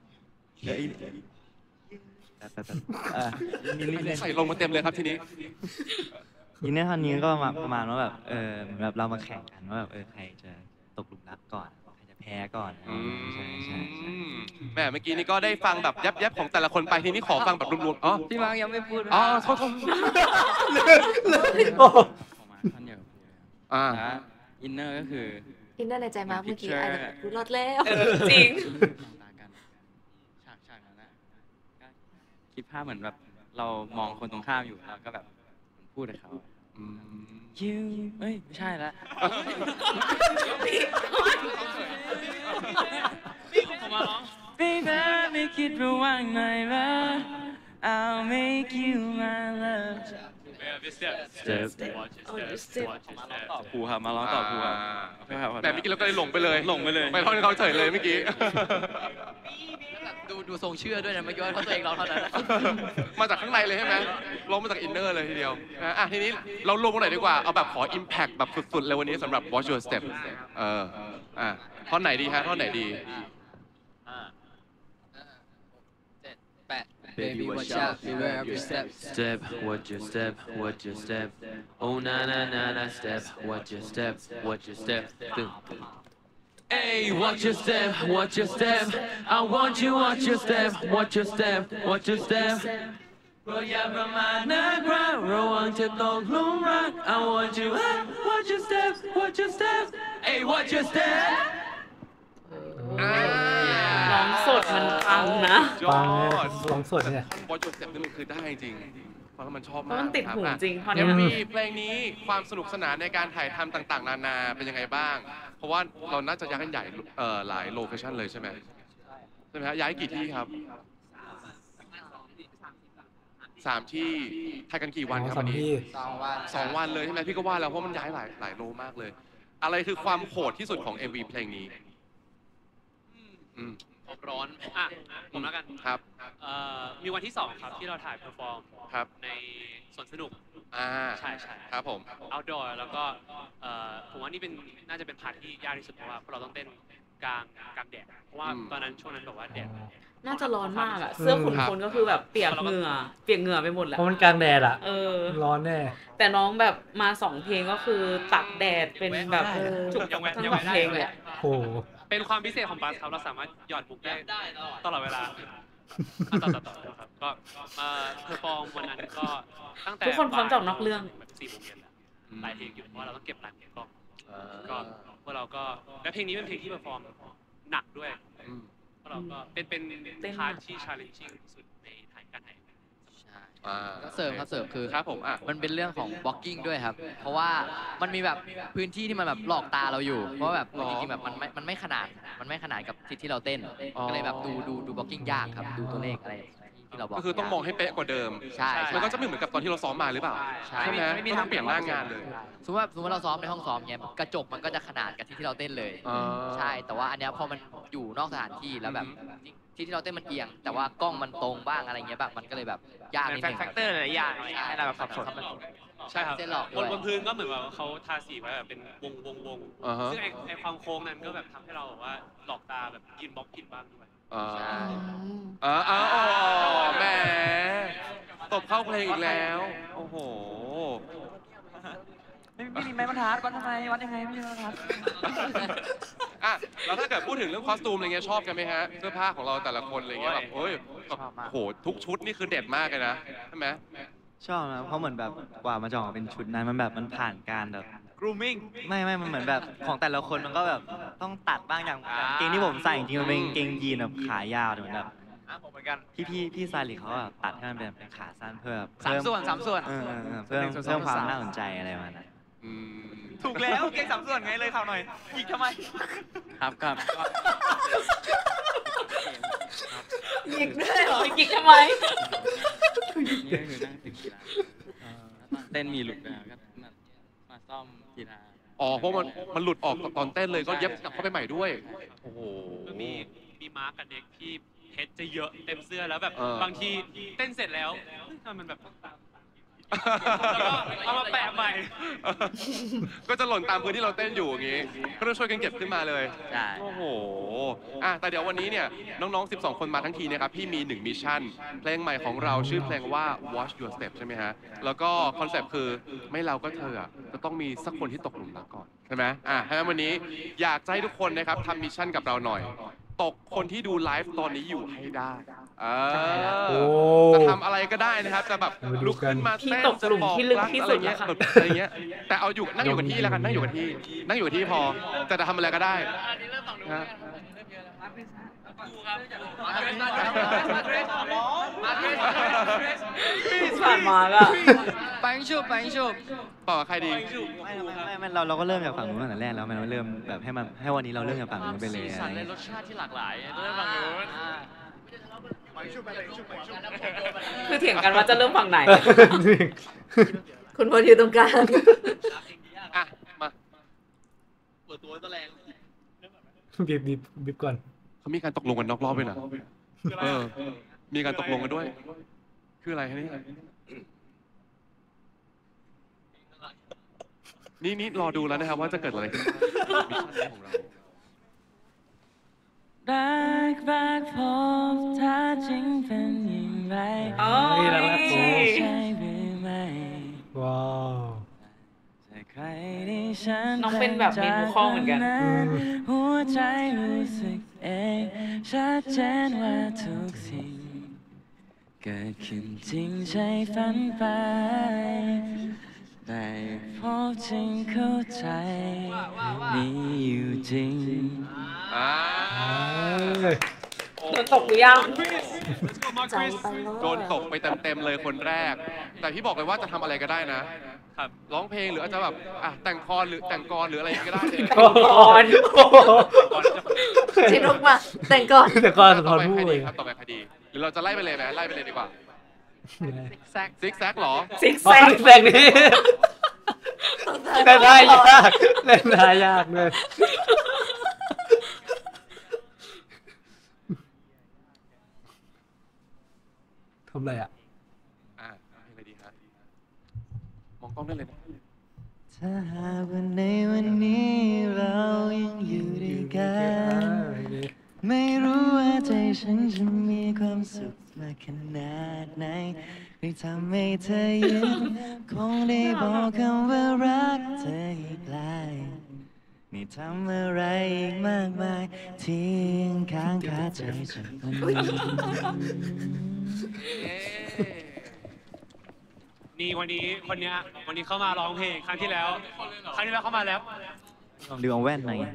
ใส่ลงมาเต็มเลยครับทีนี้อินเนอร์ท่อนนี้ก็ประมาณว่าแบบเหมือนแบบเรามาแข่งกันว่าแบบใครจะตกหลุมรักก่อนแพ้ก่อนใช่แม่เมื่อกี้นี่ก็ได้ฟังแบบยับของแต่ละคนไปทีนี้ขอฟังแบบรวมๆพี่มาร์กยังไม่พูดโทษอินเนอร์ก็คืออินเนอร์ในใจมาร์กเมื่อกี้พูดรอดแล้วจริงฉากนั้นนะคิดภาพเหมือนแบบเรามองคนตรงข้ามอยู่แล้วก็แบบพูดกับเขา You เอ้ยไม่ใช่ละผมมาร้อง Baby ไม่คิดระวังหน่อยละ I'll make you my love Step watch your step ภูครับมาร้องต่อภูครับแต่เมื่อกี้เราก็เลยหลงไปเลยไปท่อนเขาเฉยเลยเมื่อกี้ดูทรงเชื่อด้วยนะเมื่อกี้ว่าตัวเองร้องเท่านั้นมาจากข้างในเลยใช่ไหมร้องมาจากอินเนอร์เลยทีเดียวอ่ะทีนี้เราลงกันหน่อยดีกว่าเอาแบบขอ impact แบบสุดๆเลยวันนี้สำหรับ Watch Your Step ท่อนไหนดีฮะท่อนไหนดี Baby watch out beware of your steps Step watch your step watch your step Oh na na na na step watch your step watch your step Hey watch your step watch your step I want you watch your step watch your step watch your step ก็อย่าประมาทนะครับระวังจะตกหลุมรัก I want you watch your step watch your step Hey watch your step ร้องสดมันปังนะปังเลยร้องสดเนี่ย Watch Your Step นี่มันคือได้จริงฟังแล้วมันชอบมากมันติดหูจริง MV เพลงนี้ความสนุกสนานในการถ่ายทำต่างๆ นานาเป็นยังไงบ้าง เพราะว่าเราน่าจะย้ายกันใหญ่หลายโลเคชั่นเลยใช่ไหมฮะย้ายกี่ที่ครับ3 ที่ถ่ายกันกี่วันครับวันนี้2 วันเลยใช่ไหมพี่ก็ว่าแล้วเพราะมันย้ายหลายโลมากเลย อะไรคือความโหดที่สุดของ MV เพลงนี้ร้อนผมแล้วกันครับมีวันที่2ครับที่เราถ่ายเพอร์ฟอร์มในสวนสนุกใช่ครับผม outdoor แล้วก็ผมว่านี่น่าจะเป็นพาร์ทที่ยากที่สุดเพราะว่าเราต้องเต้นกลางแดดเพราะว่าตอนนั้นช่วงนั้นแบบว่าแดดน่าจะร้อนมากอะเสื้อขุนพลก็คือแบบเปียกเหงื่อไปหมดแหละเพราะมันกลางแดดอะร้อนแน่แต่น้องแบบมา2 เพลงก็คือตักแดดเป็นแบบจุกทั้ง2 เพลงเลยโอ้เป็นความพิเศษของบัสครับเราสามารถหยอดมุกได้ตลอดเวลาต่อครับก็เพอร์ฟอร์มวันนั้นก็ตั้งแต่ทุกคนพร้อมจากนอกเรื่องแบบ4 โมงเย็นแล้วหลายเพลงอยู่เพราะเราต้องเก็บรายละเอียดก็พวกเราก็และเพลงนี้เป็นเพลงที่เพอร์ฟอร์มหนักด้วยพวกเราก็เป็นพาร์ทที่ challenging สุดในการถ่ายก็เสริมคือครับผมมันเป็นเรื่องของ blocking ด้วยครับเพราะว่ามันมีแบบพื้นที่ที่มันแบบหลอกตาเราอยู่เพราะแบบจริงๆแบบมันไม่ขนาดกับที่เราเต้นก็เลยแบบดู blocking ยากครับดูตัวเลขอะไรที่เราบอกก็คือต้องมองให้เป๊ะกว่าเดิมใช่มันก็จะไม่เหมือนกับตอนที่เราซ้อมมาหรือเปล่าใช่ไหมไม่มีทางเปลี่ยนหน้างานเลยสมมติว่าเราซ้อมในห้องซ้อมเงี้ยกระจกมันก็จะขนาดกับที่เราเต้นเลยใช่แต่ว่าอันเนี้ยพอมันอยู่นอกสถานที่แล้วแบบที่เราเต้นมันเอียงแต่ว่ากล้องมันตรงบ้างอะไรเงี้ยแบบมันก็เลยแบบยากนิดนึงแฟกเตอร์หลายอย่างให้เราแบบสับสนใช่ครับบนพื้นก็เหมือนว่าเขาทาสีไว้แบบเป็นวงซึ่งไอความโค้งนั้นก็แบบทำให้เราแบบว่าหลอกตาแบบยืนบล็อกผิดบ้างด้วยแหมตบเข้าเพลงอีกแล้วโอ้โหไม่มีไม้บรรทัดวัดทำไมวัดยังไงไม่มีไม้บรรทัดแล้วถ้าเกิดพูดถึงเรื่องคอสตูมอะไรเงี้ยชอบกันไหมฮะเสื้อผ้าของเราแต่ละคนอะไรเงี้ยแบบโอ้ยโหทุกชุดนี่คือเด็ดมากเลยนะใช่ไหมชอบนะเพราะเหมือนแบบกว่ามันจะออกเป็นชุดนั้นมันแบบมันผ่านการแบบ grooming ไม่มันเหมือนแบบของแต่ละคนมันก็แบบต้องตัดบ้างอย่างเกงที่ผมใส่จริงๆมันเป็นเกงยีนแบบขายาวเหมือนแบบผมเหมือนกันพี่ซาลิเขาแบบตัดให้มันเป็นขาสั้นเพื่อ 3 ส่วนเพิ่มความน่าสนใจอะไรมานะถูกแล้วเกง3 ส่วนไงเลยข่าวหน่อยอีกทำไมครับหยิกได้เหรอหยิกทำไมเต้นมีหลุดนะก็มาซ่อมกีฬาเพราะมันหลุดออกตอนเต้นเลยก็เย็บกลับเข้าไปใหม่ด้วยโอ้โหมีมาร์กกับเด็กที่เพชรจะเยอะเต็มเสื้อแล้วแบบบางทีเต้นเสร็จแล้วมันแบบแล้วก็เอามาแปะใหม่ก็จะหล่นตามพื้นที่เราเต้นอยู่อย่างงี้ก็ต้องช่วยกันเก็บขึ้นมาเลยโอ้โหแต่เดี๋ยววันนี้เนี่ยน้องๆ12 คนมาทั้งทีนะครับพี่มี1 มิชชั่นเพลงใหม่ของเราชื่อเพลงว่า Watch Your Step ใช่ไหมฮะแล้วก็คอนเซปต์คือไม่เราก็เธอจะต้องมีสักคนที่ตกหลุมรักก่อนใช่ไหมเพราะฉะนั้นวันนี้อยากให้ทุกคนนะครับทำมิชชั่นกับเราหน่อยตกคนที่ดูไลฟ์ตอนนี้อยู่ให้ได้จะทำอะไรก็ได้นะครับจะแบบลุกขึ้นมาเต้นจะบอกรักอะไรเงี้ยแต่เอาอยู่นั่งอยู่กับที่แล้วกันนั่งอยู่กับที่พอแต่จะทำอะไรก็ได้ผ่านมาแล้วปังชุบปังชุบต่อใครดีไม่เราก็เริ่มจากฝั่งนู้นตั้งแต่แรกแล้วมันเริ่มแบบให้วันนี้เราเริ่มจากฝั่งนู้นไปเลยสีสันในรสชาติที่หลากหลายเริ่มฝั่งนู้นคือเถียงกันว่าจะเริ่มฝั่งไหนคุณพลอยู่ตรงกลางอ่ะมาเปิดตัวตะแรงบีบก่อนเขามีการตกลงกันนอกรอบด้วยนะมีการตกลงกันด้วยคืออะไรฮะนี่รอดูแล้วนะครับว่าจะเกิดอะไรขึ้นมิชชั่นของเรารักพบถ้าจริงเป็นอย่างไรรักพบใช่หรือไม่ว้าวน้องเป็นแบบเมนูข้อเหมือนกันหัวใจรู้สึกเองชัดเจนว่าทุกสิ่งเกิดขึ้นจริงใช่ฝันไปได้พบจริงเข้าใจมีอยู่จริงโดนตกหรือยังโดนตกไปเต็มๆเลยคนแรก แต่พี่บอกเลยว่าจะทำอะไรก็ได้นะร้องเพลงหรืออาจจะแบบแต่งคอนหรือแต่งกรหรืออะไรก็ได้เลยแต่งกรชินุกมาแต่งก่อนแต่ก่อนต่อไปใครดีครับต่อไปใครดีหรือเราจะไล่ไปเลยไหมไล่ไปเลยดีกว่าซิกแซกหรอซิกแซกนี่เล่นได้ยากเล่นได้ยากเลยทำอะไรอ่ะอะไรดีครับมองกล้องได้เลยนะถ้าหากว่าในวันนี้เรายังอยู่ด้วยกันไม่รู้ว่าใจฉันจะมีความสุขมาขนาดไหนหรือทำให้เธอยิ้มคงได้บอกคำว่ารักเธออีกหลายนี่ทำอะไรอีกมากมายที่ยังค้างคาใจฉันคนนี้นี่วันนี้เข้ามาร้องเพลงครั้งที่แล้วเข้ามาแล้วลองดูเอาแว่นหน่อย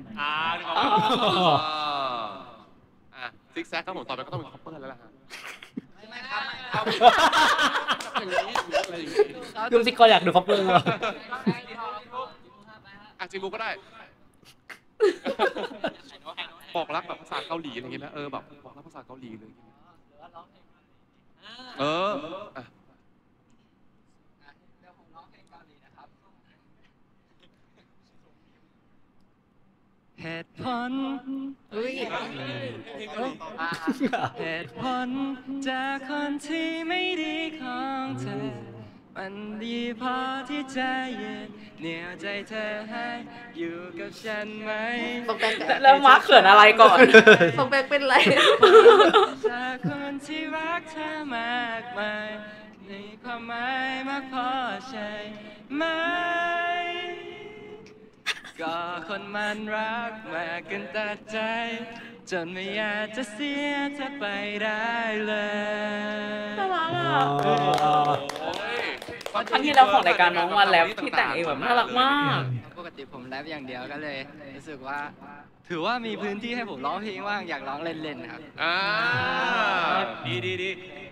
ซิกแซกครับผมต่อไปก็ต้องเป็นคอปเปอร์แล้วล่ะฮะดูสิก็อยากดูคอปเปอร์จิมูก็ได้บอกรักแบบภาษาเกาหลีอะไรอย่างเงี้ยนะแบบบอกรักภาษาเกาหลีเลยเหตุผลเหตุผลจากคนที่ไม่ดีของเธอมันดีพอที่จะยืนเหนี่ยวใจเธอให้อยู่กับฉันไหมแล้วมาร์คเขินอะไรก่อนฟงแบกเป็นไรจากคนที่รักเธอมากมายในความหมายมากพอใช่ไหมก็คนมันรักมากเกินตัดใจจนไม่อยากจะเสียเธอไปได้เลยน่ารักอ่ะครั้งที่แล้วของรายการน้องวันแล้วที่แต่งเองแบบน่ารักมากปกติผมแรปอย่างเดียวก็เลยรู้สึกว่าถือว่ามีพื้นที่ให้ผมร้องเพลงว่างอยากร้องเล่นๆครับดี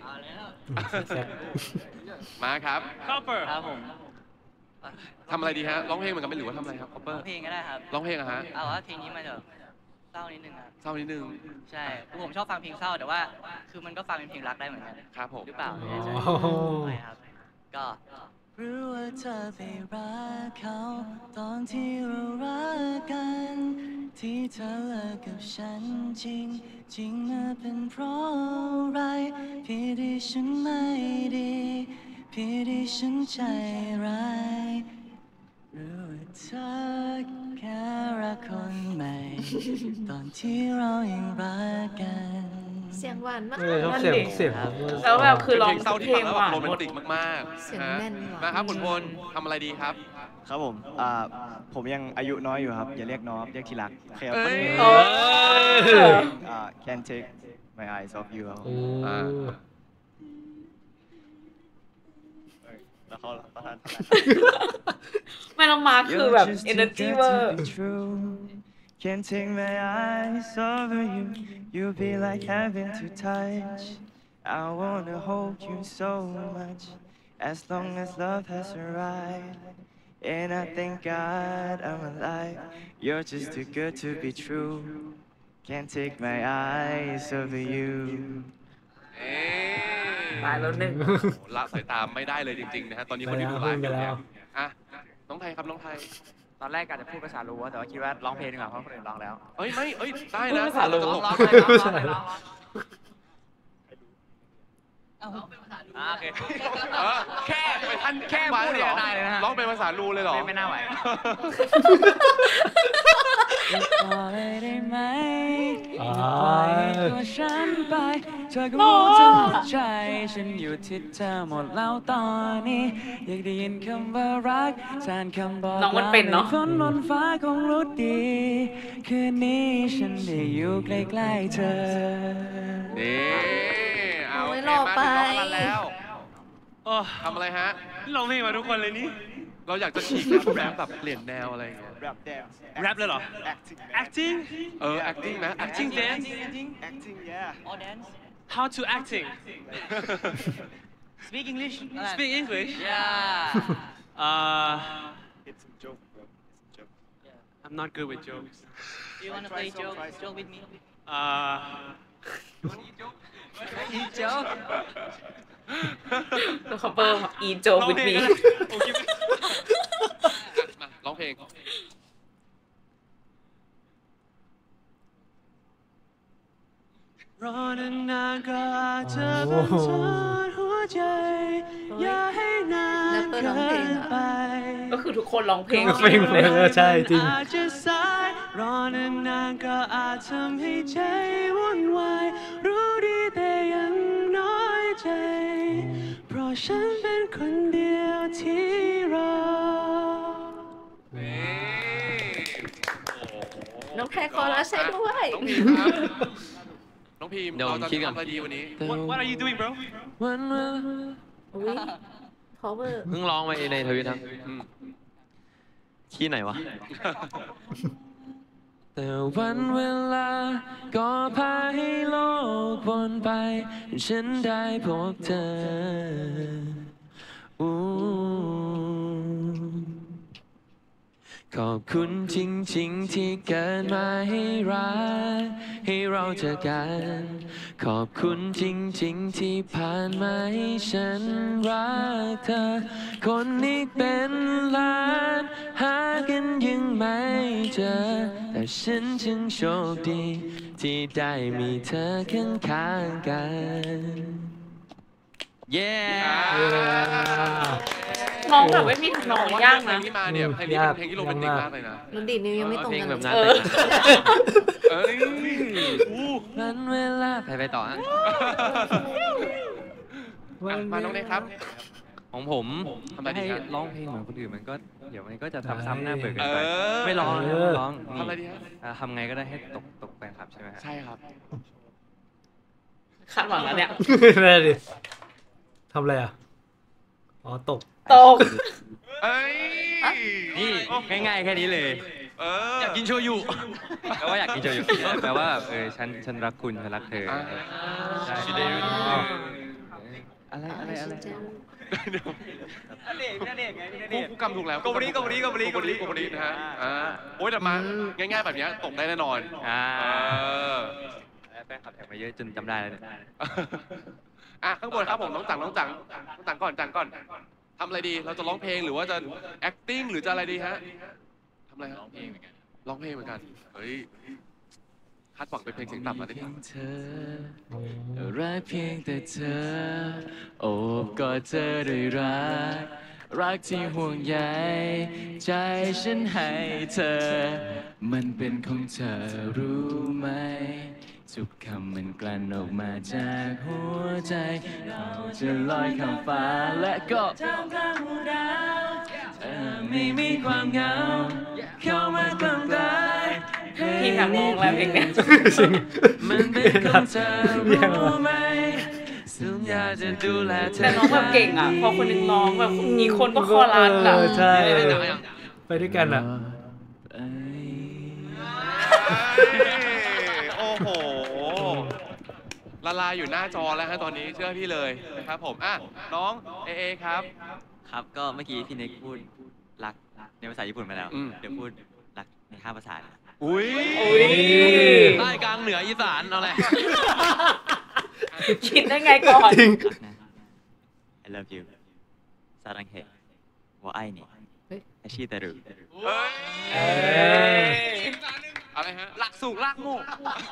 มาครับครับผมทำอะไรดีฮะร้องเพลงเหมือนกันไม่หรือว่าทำอะไรครับคอปเปอร์ร้องเพลงก็ได้ครับร้องเพลงอะฮะเอาว่าเพลงนี้มันจะเศร้านิดนึงครับเศร้านิดนึงใช่ผมชอบฟังเพลงเศร้าแต่ว่าคือมันก็ฟังเป็นเพลงรักได้เหมือนกันครับผมหรือเปล่าไม่ครับก็รู้ว่าเธอไปรักเขาตอนที่เรารักกันที่เธอเลิกกับฉันจริงน่ะเป็นเพราะอะไรพี่ที่ฉันไม่ดีพี่ที่ฉันใจร้ายรู้ว่าเธอแค่รักคนใหม่ตอนที่เรายังรักกันเสียงหวานมากเสียงแล้วแบบคือร้องเพลงหวานโรแมนติกมากๆเสียงแน่นหวานนะครับคุณพลทำอะไรดีครับครับผมยังอายุน้อยอยู่ครับอย่าเรียกน้องเรียกทีรักครับ Can't take my eyes off you แล้วเขาประทานไม่ต้องมาคือแบบ energy เวอร์ Can't take my eyes over you you'll be like heaven to touch I wanna hold you so much as long as love has arrived. And I thank God I'm alive. You're just too good to be true. Can't take my eyes over you. ตายแล้วหนึ่งละสายตาไม่ได้เลยจริงๆนะฮะตอนนี้คนที่ดูไลฟ์อยู่แล้วอ่ะน้องไทยครับน้องไทยตอนแรกอาจจะพูดภาษารู้แต่ว่าคิดว่าร้องเพลงดีกว่าเพราะคนอื่นร้องแล้วเอ้ยไม่เอ้ยได้นะภาษารู้ร้องโอเคแค่พูดเนี่ยได้เลยนะฮะร้องเป็นภาษาลูเลยเหรอไม่น่าไหวปล่อยได้ไหมปล่อยตัวฉันไปเธอก็รู้ทั้งหัวใจฉันอยู่ที่เธอหมดแล้วตอนนี้อยากได้ยินคำว่ารักแทนคำบอกน้องมันเป็นเนาะคนบนฟ้าคงรู้ดีคืนนี้ฉันได้อยู่ใกล้ๆเธอนี่เอาโอเคมาถึงน้องกันแล้วทำอะไรฮะร้องเพลงมาทุกคนเลยนี่เราอยากจะฉีกแรปแบบเปลี่ยนแนวอะไรอย่างเงี้ยแรปแดนซ์แรปเลยเหรอ acting acting นะ acting dance acting yeah all dance how to acting speak English speak English yeah it's a joke bro it's a joke I'm not good with jokes do you want to play joke with me eat joke ตัวคัพเปอร์อีโจวิดมีมาร้องเพลงรอนานๆก็อาจจะต้องทนหัวใจอย่าให้นานเกินไปก็คือทุกคนร้องเพลงใช่จริงอาจจะสายรอนานๆก็อาจทำให้ใจวุ่นวายรู้ดีแต่ยังน้อยใจเพราะฉันเป็นคนเดียวที่รอน้องแพรคอรัสใช่ด้วยน้องพีมเราจะทำอะไรดีวันนี้ What are you doing bro อุ้ยcover เพิ่งร้องมาในทวิตครับขี้ไหนวะแต่วันเวลาก็พาให้โลกวนไปฉันได้พบเธอขอบคุณจริงๆที่เกิดมาให้รักให้เราเจอกันขอบคุณจริงๆที่ผ่านมาให้ฉันรักเธอคนนี้เป็นล้านหากันยังไม่เจอแต่ฉันจึงโชคดีที่ได้มีเธอข้างๆกันเย้น้องแบบไม่มีทำนองยากนะเพลงที่มาเนี่ยเพลงนี้เป็นเพลงที่โรแมนติกมากเลยนะมันดีนิ้วยังไม่ตรงกันวันเวลาไปต่อฮะมาน้องเล็กครับของผมให้ร้องเพลงเหมือนคนอื่นมันก็เดี๋ยวมันก็จะซ้ำๆหน้าเบื่อเกินไปไม่ร้องทำอะไรดีฮะทำไงก็ได้ให้ตกแฟนคลับใช่ไหมใช่ครับคาดหวังแล้วเนี่ยได้ดิทำอะไรอ่ะอ๋อตกนี่ง่ายๆแค่นี้เลยอยากกินโชยุแปลว่าอยากกินโชยุแปลว่าฉันรักคุณฉันรักเธอใช่อะไรกูกำถูกแล้วกบลีนะฮะโอ้ยแต่มาง่ายๆแบบนี้ตกได้แน่นอนแฟนคลับแท็กมาเยอะจนจำได้แล้วเนี่ยข้างบนครับผมน้องจังก่อนทำอะไรดีเราจะร้องเพลงหรือว่าจะ acting หรือจะอะไรดีฮะทำอะไรร้องเพลงเหมือนกันเฮ้ยคาดหวังเป็นเพลงเสียงต่ำมาได้ดิรักเพียงแต่เธอโอบกอดเธอด้วยรักที่ห่วงใยใจฉันให้เธอมันเป็นของเธอรู้ไหมทุกคำมันกลั่นออกมาจากหัวใจเราจะลอยข้ามฟ้าและก็ท่ามกลางหมู่ดาวไม่มีความเหงาเข้ามาทำร้ายพี่ทำงงแล้วเพลงนี้มันเป็นของเธอรู้ไหมสัญญาจะดูแลเธอแต่น้องแบบเก่งอ่ะพอคนนึงร้องแบบอีกคนก็คอรัสอ่ะใช่ไปด้วยกันอ่ะโอ้โหละลายอยู่หน้าจอแล้วฮะตอนนี้เชื่อพี่เลยนะครับผมน้องเอครับครับก็เมื่อกี้พี่เน็กพูดรักในภาษาญี่ปุ่นมาแล้วเดี๋ยวพูดรักใน5 ภาษาอุ้ยใต้กลางเหนืออีสานเอาเลยคิดได้ไงก่อน I love you ซารังเฮวะไอนี่อาชิตารุอะไรฮะหลักสูงลากมูก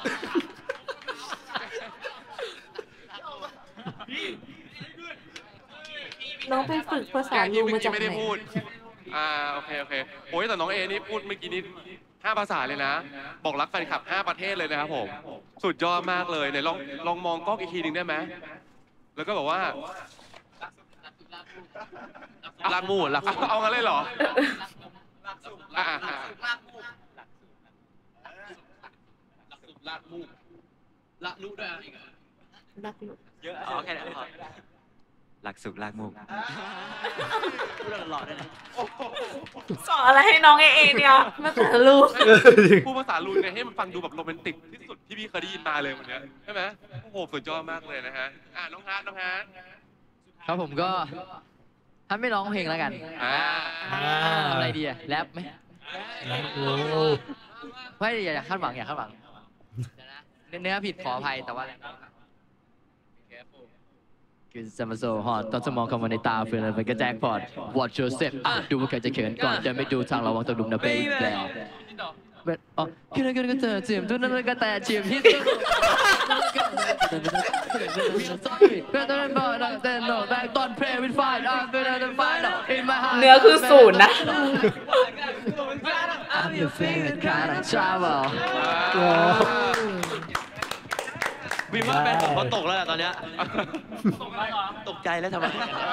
น้องไปฝึกภาษาลูมาจากไหนไม่ได้พูดโอเคโอ้ยแต่น้องเอนี่พูดเมื่อกี้นี้5 ภาษาเลยนะบอกรักแฟนคลับ5 ประเทศเลยนะครับผมสุดยอดมากเลยเนี่ยลองมองกล้องอีกทีหนึ่งได้ไหมแล้วก็บอกว่าลากมู่เอางั้นเลยเหรอลากมู่ละนุด้วยอะไรกันรักนุเยอะแค่ไหนพอหลักสุกลากมูกพูดหล่อได้เลยสอนอะไรให้น้องเอเนี่ยภาษาลูกพูดภาษาลูกไงให้มันฟังดูแบบโรแมนติกที่สุดที่พี่เคยได้ยินมาเลยวันนี้ใช่ไหมโอ้โหสุดยอดมากเลยนะฮะน้องฮาร์ดครับผมก็ถ้าไม่ร้องเพลงแล้วกันทำอะไรดีแรปไหมไม่อย่าคาดหวังเนื้อผิดขออภัยแต่ว่าคือสมโซฮอตต้องสมองเข้ามาในตาเพื่อนมันก็แจ็คพอต Watch your step ดูว่าใครจะเขินก่อนจะไม่ดูทางระวังตกหลุมนะเบย์แบลพี่นั่นก็เจอเจียมทุกนั่นก็แต่เจียมที่สุดเนื้อคือศูนย์นะวินว่าแฟนผมเขาตกแล้วตอนเนี้ยตกใจแล้วทำไม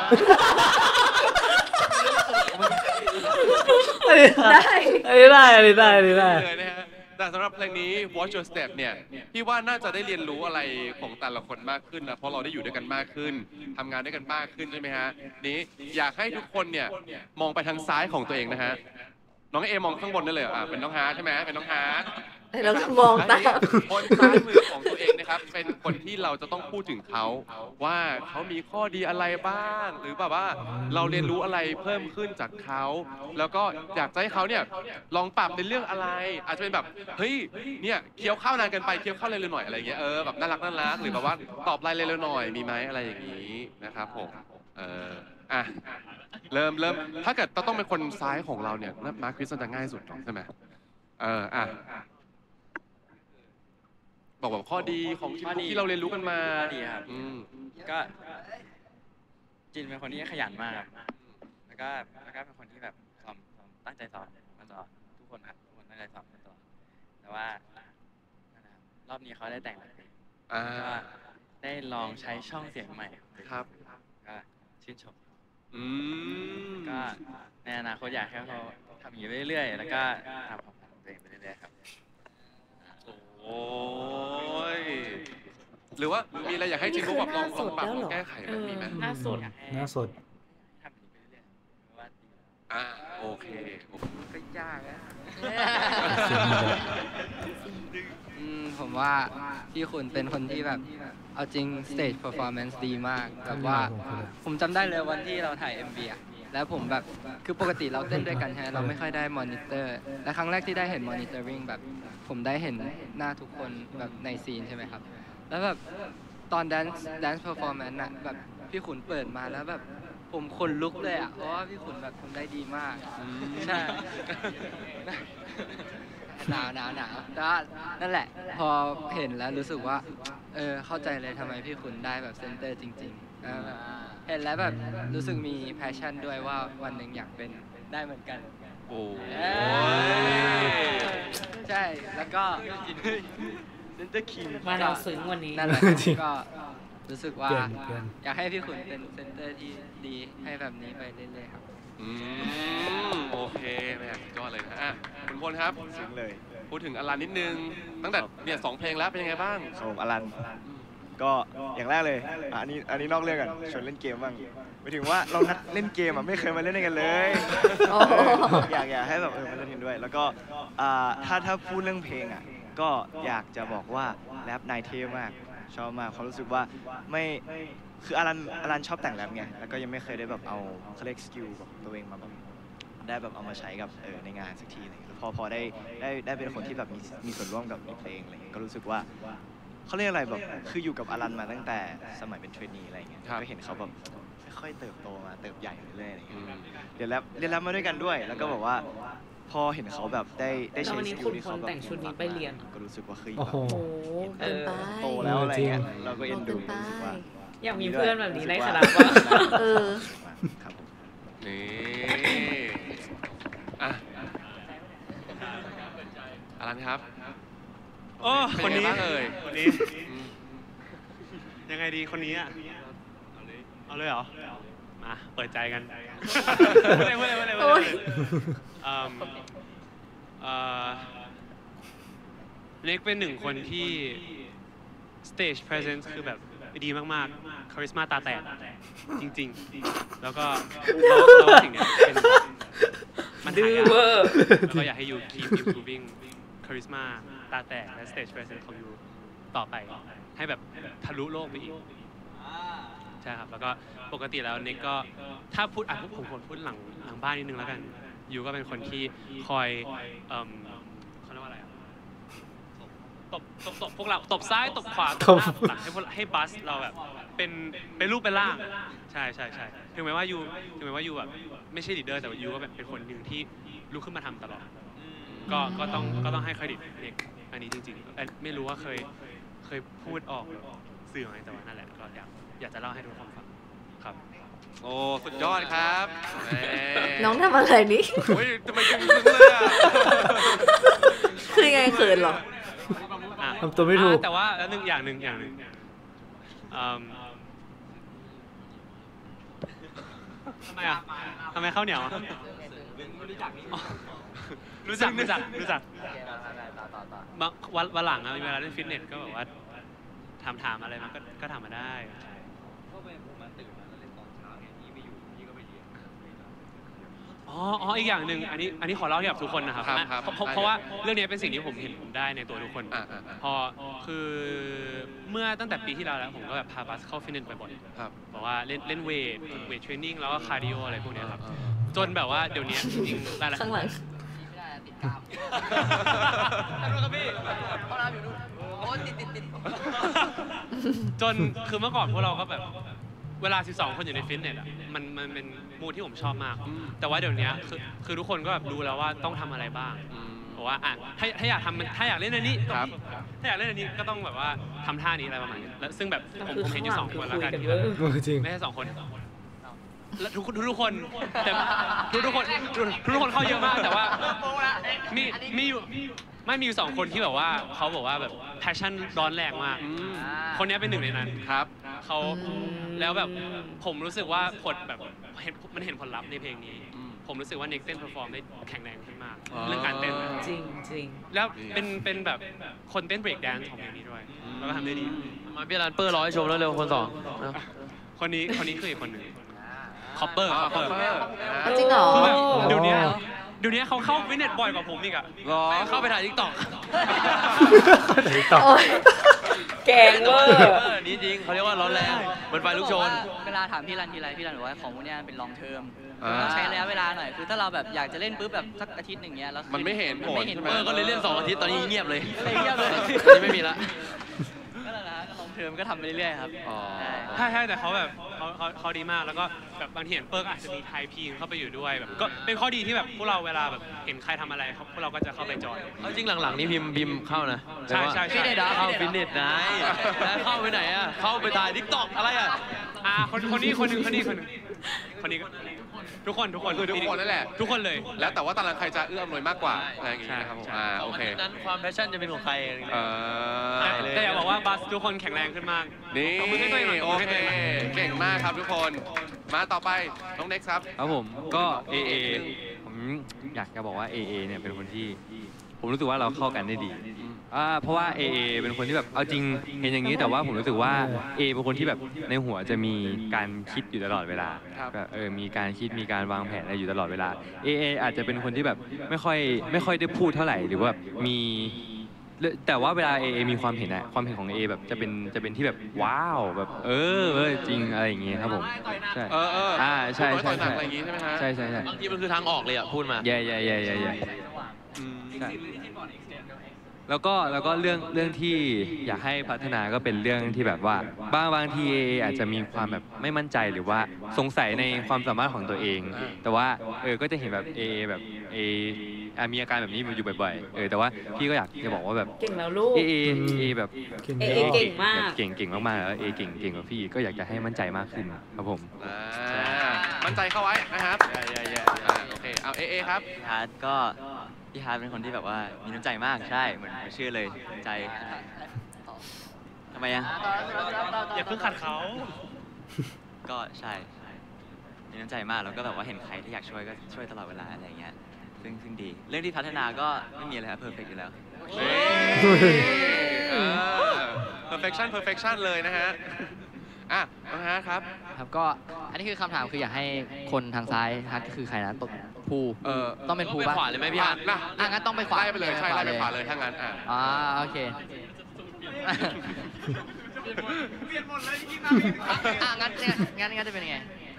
ได้เลยนะฮะแต่สำหรับเพลงนี้ Watch Your Step เนี่ยพี่ว่าน่าจะได้เรียนรู้อะไรของแต่ละคนมากขึ้นนะเพราะเราได้อยู่ด้วยกันมากขึ้นทำงานด้วยกันมากขึ้นใช่ไหมฮะนี้อยากให้ทุกคนเนี่ยมองไปทางซ้ายของตัวเองนะฮะน้องเอมองข้างบนได้เลยเป็นน้องฮาร์ดใช่ไหมเป็นน้องฮาร์ดเราก็มองตามคนซ้ายมือของตัวเองนะครับเป็นคนที่เราจะต้องพูดถึงเขาว่าเขามีข้อดีอะไรบ้างหรือแบบว่าเราเรียนรู้อะไรเพิ่มขึ้นจากเขาแล้วก็อยากจะให้เขาเนี่ยลองปรับในเรื่องอะไรอาจจะเป็นแบบเฮ้ยเนี่ยเคี้ยวข้าวนานเกินไปเคี้ยวข้าวเร็วหน่อยอะไรเงี้ยแบบน่ารักหรือแบบว่าตอบไลน์เร็วหน่อยมีไหมอะไรอย่างนี้นะครับผมเริ่มถ้าเกิดต้องเป็นคนซ้ายของเราเนี่ยมาร์คคริสจะง่ายสุดใช่ไหมบอกแบบข้อดีของที่เราเรียนรู้กันมาดีครับก็จินเป็นคนที่ขยันมากแล้วก็เป็นคนที่แบบตั้งใจสอนมาต่อทุกคนครับทุกคนตั้งใจสอนมาต่อแต่ว่ารอบนี้เขาได้แต่งเพลงก็ได้ลองใช้ช่องเสียงใหม่ครับก็ชื่นชมก็ในอนาคตอยากให้เขาทำอย่างนี้เรื่อยๆแล้วก็ทำความฝันตัวเองไปเรื่อยๆครับโอ้ยหรือว่ามีอะไรอยากให้จินบุ๊กแบบลองปรับลองแก้ไขแบบนี้ไหมน่าสดโอเคก็ยากนะผมว่าพี่คุณเป็นคนที่แบบเอาจริง stage performance ดีมากแบบว่าผมจำได้เลยวันที่เราถ่าย MV แล้วผมแบบคือปกติเราเต้นด้วยกันใช่ไหมเราไม่ค่อยได้มอนิเตอร์และครั้งแรกที่ได้เห็นมอนิเตอร์ริงแบบผมได้เห็นหน้าทุกคนแบบในซีนใช่ไหมครับแล้วแบบตอนแดนซ์เพอร์ฟอร์แมนซ์น่ะแบบพี่ขุนเปิดมาแล้วแบบผมขนลุกเลยเพราะว่าพี่ขุนแบบทำได้ดีมากใช่หนาวแต่นั่นแหละพอเห็นแล้วรู้สึกว่าเข้าใจเลยทำไมพี่ขุนได้แบบเซนเตอร์จริงๆเห็นแล้วแบบรู้สึกมีแพชชั่นด้วยว่าวันหนึ่งอยากเป็นได้เหมือนกันโอ้ใช่แล้วก็เซนเตอร์คิงมาเราซึ้งวันนี้นั่นแหละก็รู้สึกว่าอยากให้พี่ขุนเป็นเซนเตอร์ที่ดีให้แบบนี้ไปเรื่อยๆครับโอเคแม่ยอดเลยนะคุณพลครับซึ้งเลยพูดถึงอลันนิดนึงตั้งแต่เนี่ย2 เพลงแล้วเป็นยังไงบ้างอลันก็อย่างแรกเลยอันนี้นอกเรื่องกันชวนเล่นเกมบ้างไปถึงว่าเรานัดเล่นเกมไม่เคยมาเล่นกันเลยอยากให้แบบมาเล่นกันด้วยแล้วก็ถ้าพูดเรื่องเพลงก็อยากจะบอกว่าแรปนายเท่มากชอบมากเขารู้สึกว่าไม่คืออลันชอบแต่งแรปไงแล้วก็ยังไม่เคยได้แบบเอาเขาเรียกสกิลของตัวเองมาแบบได้แบบเอามาใช้กับในงานสักทีอะไรแล้วพอได้เป็นคนที่แบบมีส่วนร่วมกับเพลงอะไรก็รู้สึกว่าเขาเรียกอะไรแบบคืออยู่กับอลันมาตั้งแต่สมัยเป็นเทรนนีอะไรเงี้ยก็เห็นเขาแบบค่อยๆเติบโตมาเติบใหญ่เรื่อยๆอะไรเงี้ยเรียนแรปมาด้วยกันด้วยแล้วก็แบบว่าพอเห็นเขาแบบได้ใช้สกิลที่เขาแบบแต่งชุดนี้ไปเรียนก็รู้สึกว่าคือแบบโตแล้วอะไรเงี้ยเราก็เอ็นดูรู้สึกว่าอยากมีเพื่อนแบบนี้ในคณะบ้างครับนี่อลันครับโอ้คนนี้คนนี้ยังไงดีคนนี้อ่ะเอาเลยเหรอมาเปิดใจกันไม่เลยเล็กเป็นหนึ่งคนที่ stage presence คือแบบดีมากๆ คาริสมาตาแตกจริงๆแล้วก็เราสิ่งเนี้ยเป็นมันหายากแล้วก็อยากให้ยู keep improving คาริสมาตาแตกและ stage presence ของยูต่อไปให้แบบทะลุโลกไปอีกใช่ครับแล้วก็ปกติแล้วเน็กก็ถ้าพูดผมพูดหลังบ้านนิดนึงแล้วกันยูก็เป็นคนที่คอยเขาเรียกว่าอะไรตบพวกเราตบซ้ายตบขวาตบหน้าตบหลังให้บัสเราแบบเป็นรูปเป็นร่างใช่ถึงแม้ว่ายูแบบไม่ใช่ลีดเดอร์แต่ว่ายูก็แบบเป็นคนหนึ่งที่ลุกขึ้นมาทำตลอดก็ต้องให้เครดิตเน็กอันนี้จริงๆไม่รู้ว่าเคยพูดออกสื่อไหมแต่ว่านั่นแหละก็อยากจะเล่าให้ทุกคนฟังครับโอ้สุดยอดครับน้องทำอะไรนี่โอ้ยทำไมจึงเลยอ่ะคือไงเขินหรอทำตัวไม่ถูกแต่ว่าแล้วอย่างหนึ่งทำไมข้าวเหนียวรู้จักวันหลังเวลาเล่นฟิตเนสก็แบบว่าถามอะไรมันก็ทำมาได้อีกอย่างหนึ่งอันนี้ขอเล่าให้กับทุกคนนะครับเพราะว่าเรื่องนี้เป็นสิ่งที่ผมเห็นผมได้ในตัวทุกคนพอคือเมื่อตั้งแต่ปีที่แล้วผมก็แบบพาบัสเข้าฟิตเนสบ่อยๆบอกว่าเล่นเวทเทรนนิ่งแล้วก็คาร์ดิโออะไรพวกนี้ครับจนแบบว่าเดี๋ยวนี้จริงๆได้แล้วข้างหลังจนคือเมื่อก่อนพวกเราก็แบบเวลา12 คนอยู่ในฟิตเนสอ่ะมันเป็นมูดที่ผมชอบมากแต่ว่าเดี๋ยวนี้คือทุกคนก็แบบรู้แล้วว่าต้องทำอะไรบ้างเพราะว่าถ้าอยากเล่นอันนี้ถ้าอยากเล่นอันนี้ก็ต้องแบบว่าทำท่านี้อะไรประมาณนี้แล้วซึ่งแบบผมเห็นอยู่2 คนแล้วกันไม่ใช่2 คนแล้วทุกคนแต่ทุกคนเข้าเยอะมากแต่ว่ามีอยู่2 คนที่แบบว่าเขาบอกว่าแบบแพชชั่นร้อนแรงมากคนนี้เป็นหนึ่งในนั้นครับเขาแล้วแบบผมรู้สึกว่าผลแบบมันเห็นผลลัพธ์ในเพลงนี้ผมรู้สึกว่าเน็กเต้นเพอร์ฟอร์มได้แข็งแรงขึ้นมากเรื่องการเต้นจริงแล้วเป็นแบบคนเต้นเบรกแดนซ์ของเพลงนี้ด้วยแล้วก็ทำได้ดีมาพี่รันเปอร์ร้อยชมแล้วเร็วคน2 คนนี้คืออีกคนหนึ่งคอปเปอร์จริงเหรอเดี๋ยวนี้เขาเข้าฟิตเนสบ่อยกว่าผมอีกอะเข้าไปถ่ายทิกตอกแกงเวอร์นี่จริงเขาเรียกว่าร้อนแรงเหมือนไฟลุกโชนเวลาถามพี่รันทีไรพี่รันบอกว่าของพวกนี้เป็นลองเทอมต้องใช้ระยะเวลาหน่อยคือถ้าเราแบบอยากจะเล่นปุ๊บแบบสักอาทิตย์หนึ่งเงี้ยแล้วมันไม่เห็นผลก็เลยเล่น2 อาทิตย์ตอนนี้เงียบเลยไม่มีละก็แล้วนะลองเทอมก็ทำไปเรื่อยๆครับใช่แต่เขาแบบเขาดีมากแล้วก็แบบบางทีเห็นเปิร์กอาจจะมีไทยพีเข้าไปอยู่ด้วยแบบก็เป็นข้อดีที่แบบพวกเราเวลาแบบเห็นใครทำอะไรพวกเราก็จะเข้าไปจอยจริงหลังๆนี่พิมพ์เข้านะใช่เข้าฟิตเนสนะแล้วเข้าไปไหนอะเข้าไปถ่ายทิกตอกอะไรอะคนนี้คนนึงทุกคนคือทุกคนนั่นแหละทุกคนเลยแล้วแต่ว่าตารางใครจะเอื้ออำนวยมากกว่าอะไรอย่างเงี้ยนะครับผมโอเคนั้นความแพชชั่นจะเป็นของใครแต่อยากบอกว่าบัสทุกคนแข็งแรงขึ้นมากนี่โอเคเก่งมากครับทุกคนมาต่อไปน้องเน็กครับผมก็ AA ผมอยากจะบอกว่า AA เนี่ยเป็นคนที่ผมรู้สึกว่าเราเข้ากันได้ดีเพราะว่า AA เป็นคนที่แบบเอาจริงเห็นอย่างนี้แต่ว่าผมรู้สึกว่า A เป็นคนที่แบบในหัวจะมีการคิดอยู่ตลอดเวลาแบบมีการคิดมีการวางแผนอะไรอยู่ตลอดเวลา AA อาจจะเป็นคนที่แบบไม่ค่อยได้พูดเท่าไหร่หรือว่ามีแต่ว่าเวลาเอมีความเห็นความเห็นของเอแบบจะเป็นที่แบบว้าวแบบจริงอะไรอย่างเงี้ยครับผมใช่ใช่ใช่อะไรอย่างงี้ใช่ไหมฮะใช่บางทีมันคือทางออกเลยอ่ะพูดมาใช่แล้วก็เรื่องที่อยากให้พัฒนาก็เป็นเรื่องที่แบบว่าบางทีเออาจจะมีความแบบไม่มั่นใจหรือว่าสงสัยในความสามารถของตัวเองแต่ว่าก็จะเห็นแบบแบบมีอาการแบบนี้อยู่บ่อยๆแต่ว่าพี่ก็อยากจะบอกว่าแบบเก่งแล้วลูกแบบเก่งมากเก่งมากๆแล้วเก่งกว่าพี่ก็อยากจะให้มั่นใจมากขึ้นครับผมมั่นใจเข้าไว้นะครับโอเคเอาครับฮาร์ดก็พี่ฮาร์ดเป็นคนที่แบบว่ามีน้ำใจมากใช่เหมือนชื่อเลยใจทำไมอ่ะอย่าเพิ่งขัดเขาก็ใช่มีน้ำใจมากแล้วก็แบบว่าเห็นใครที่อยากช่วยก็ช่วยตลอดเวลาอะไรอย่างเงี้ยซึ่งดีเรื่องที่พัฒนาก็ไม่มีอะไรครับเพอร์เฟกต์อยู่แล้ว perfection เลยนะฮะครับก็อันนี้คือคำถามคืออยากให้คนทางซ้ายฮัทก็คือใครนะภูต้องเป็นภูป่ะขวาเลยไหมพี่ฮัทงั้นต้องไปขวาไล่ไปเลยใช่ไล่ไปขวาเลยถ้างั้นโอเคเปลี่ยนหมดเลยที่งั้นจะเป็นยังไง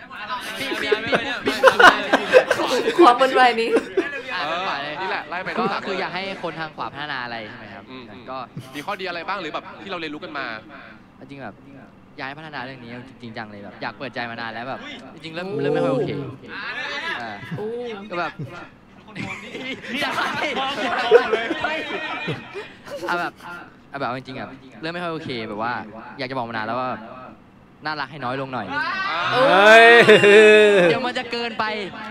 ความเป็นไรนี้นี่แหละไล่ไปก็คืออยากให้คนทางขวาพัฒนาอะไรใช่ไหมครับก็มีข้อดีอะไรบ้างหรือแบบที่เราเรียนรู้กันมาจริงแบบอยากให้พัฒนาเรื่องนี้จริงจังเลยแบบอยากเปิดใจมานานแล้วแบบจริงๆเริ่มไม่ค่อยโอเคก็แบบแบบจริงๆเริ่มไม่ค่อยโอเคแบบว่าอยากจะบอกมานานแล้วว่าน่ารักให้น้อยลงหน่อยเดี๋ยวมันจะเกินไป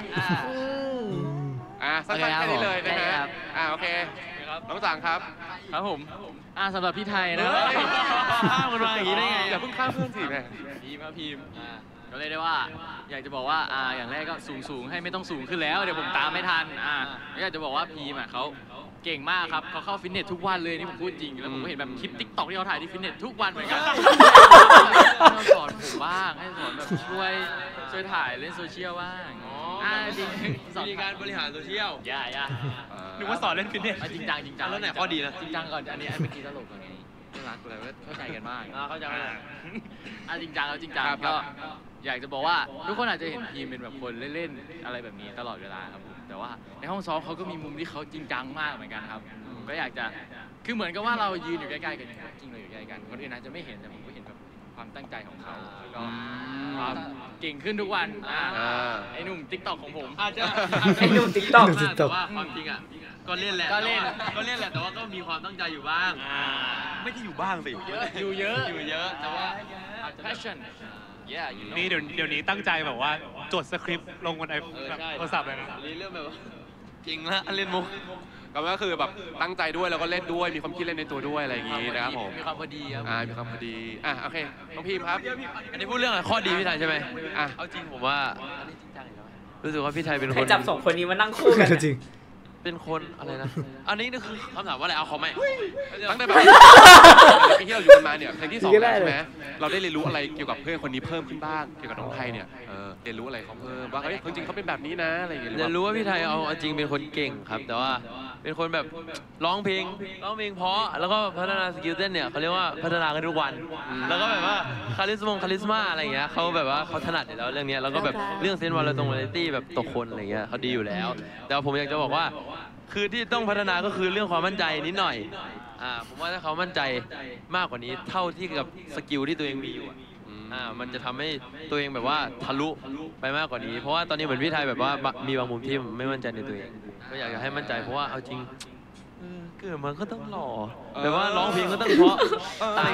สั้นๆแค่นี้เลยนะครับโอเคน้องจังครับผมสำหรับพี่ไทยนะข้ามกันมาอย่างนี้ได้ไงอย่าเพิ่งข้ามเพื่อนสิแม่พิมก็เลยได้ว่าอยากจะบอกว่าอย่างแรกก็สูงให้ไม่ต้องสูงขึ้นแล้วเดี๋ยวผมตามไม่ทันอยากจะบอกว่าพีมเขาเก่งมากครับเขาเข้าฟิตเนสทุกวันเลยนี่ผมพูดจริงแล้วผมก็เห็นแบบคลิปติ๊กต็อกที่เขาถ่ายที่ฟิตเนสทุกวันเหมือนกันสอนผมบ้างให้สอนแบบช่วยถ่ายเล่นโซเชียลบ้างจริงสอนการบริหารโซเชียลนึกว่าสอนเล่นฟิตเนสจริงจังแล้วไหนข้อดีนะจริงจังก่อนอันนี้เมื่อกี้ตลกก่อนไงน่ารักเลยว่าเข้าใจกันมากเข้าใจจริงจังก็อยากจะบอกว่าทุกคนอาจจะเห็นพีมเป็นแบบคนเล่นๆอะไรแบบนี้ตลอดเวลาครับแต่ว่าในห้องซ้อมเขาก็มีมุมที่เขาจริงจังมากเหมือนกันครับก็อยากจะคือเหมือนกับว่าเรายืนอยู่ใกล้ๆกันจริงเราอยู่ใกล้กันคนอื่นอาจจะไม่เห็นแต่ผมก็เห็นแบบความตั้งใจของเขาแล้วก็ความเก่งขึ้นทุกวันไอ้หนุ่มติ๊กต็อกของผมอาจจะไอ้หนุ่มติ๊กต็อกแต่ว่าความจริงก็เล่นแหละแต่ว่าก็มีความตั้งใจอยู่บ้างไม่ใช่อยู่บ้างสิอยู่เยอะแต่ว่า passion นี่เดี๋ยวนี้ตั้งใจแบบว่าจดสคริปต์ลงบนโทรศัพท์เลยนะนี่เรื่องแบบจริงละเล่นมุกก็คือแบบตั้งใจด้วยแล้วก็เล่นด้วยมีความคิดเล่นในตัวด้วยอะไรอย่างงี้นะครับผมมีความพอดีครับมีความพอดีโอเคน้องพิมครับอันนี้พูดเรื่องข้อดีพี่ไทยใช่ไหมเอาจริงผมว่ารู้สึกว่าพี่ไทยเป็นคนจับ2 คนนี้มานั่งคู่กันจริงเป็นคนอะไรนะอันนี้นี่คือคำถามว่าอะไรเอาเขาไหมตั้งแต่แบบที่เราอยู่กันมาเนี่ยเพลงที่2ใช่ไหมเราได้เรียนรู้อะไรเกี่ยวกับเพื่อนคนนี้เพิ่มขึ้นบ้างเกี่ยวกับน้องไทยเนี่ยเรียนรู้อะไรเขาเพิ่มว่าจริงเขาเป็นแบบนี้นะอะไรอย่างเงี้ยเรียนรู้ว่าพี่ไทยเอาจริงเป็นคนเก่งครับแต่ว่าเป็นคนแบบร้องเพลงเพราะแล้วก็พัฒนาสกิลเต้นเนี่ยเขาเรียกว่าพัฒนากันทุกวันแล้วก็แบบว่าคาริสมาอะไรเงี้ยเขาแบบว่าเขาถนัดอยู่แล้วเรื่องนี้แล้วก็แบบเรื่องเซนส์วาไรตี้แบบตกคนอะไรเงี้ยเขาดีอยู่แล้วแต่ผมอยากจะบอกว่าคือที่ต้องพัฒนาก็คือเรื่องความมั่นใจนิดหน่อยผมว่าถ้าเขามั่นใจมากกว่านี้เท่าที่กับสกิลที่ตัวเองมีอยู่มันจะทำให้ตัวเองแบบว่าทะลุไปมากกว่านี้เพราะว่าตอนนี้เหมือนพี่ไทยแบบว่ามีบางมุมที่ไม่มั่นใจในตัวเองก็อยากจะให้มั่นใจเพราะว่าเอาจริงเกิดมันก็ต้องหล่อแต่ว่าร้องเพลงก็ต้องเพราะอะไร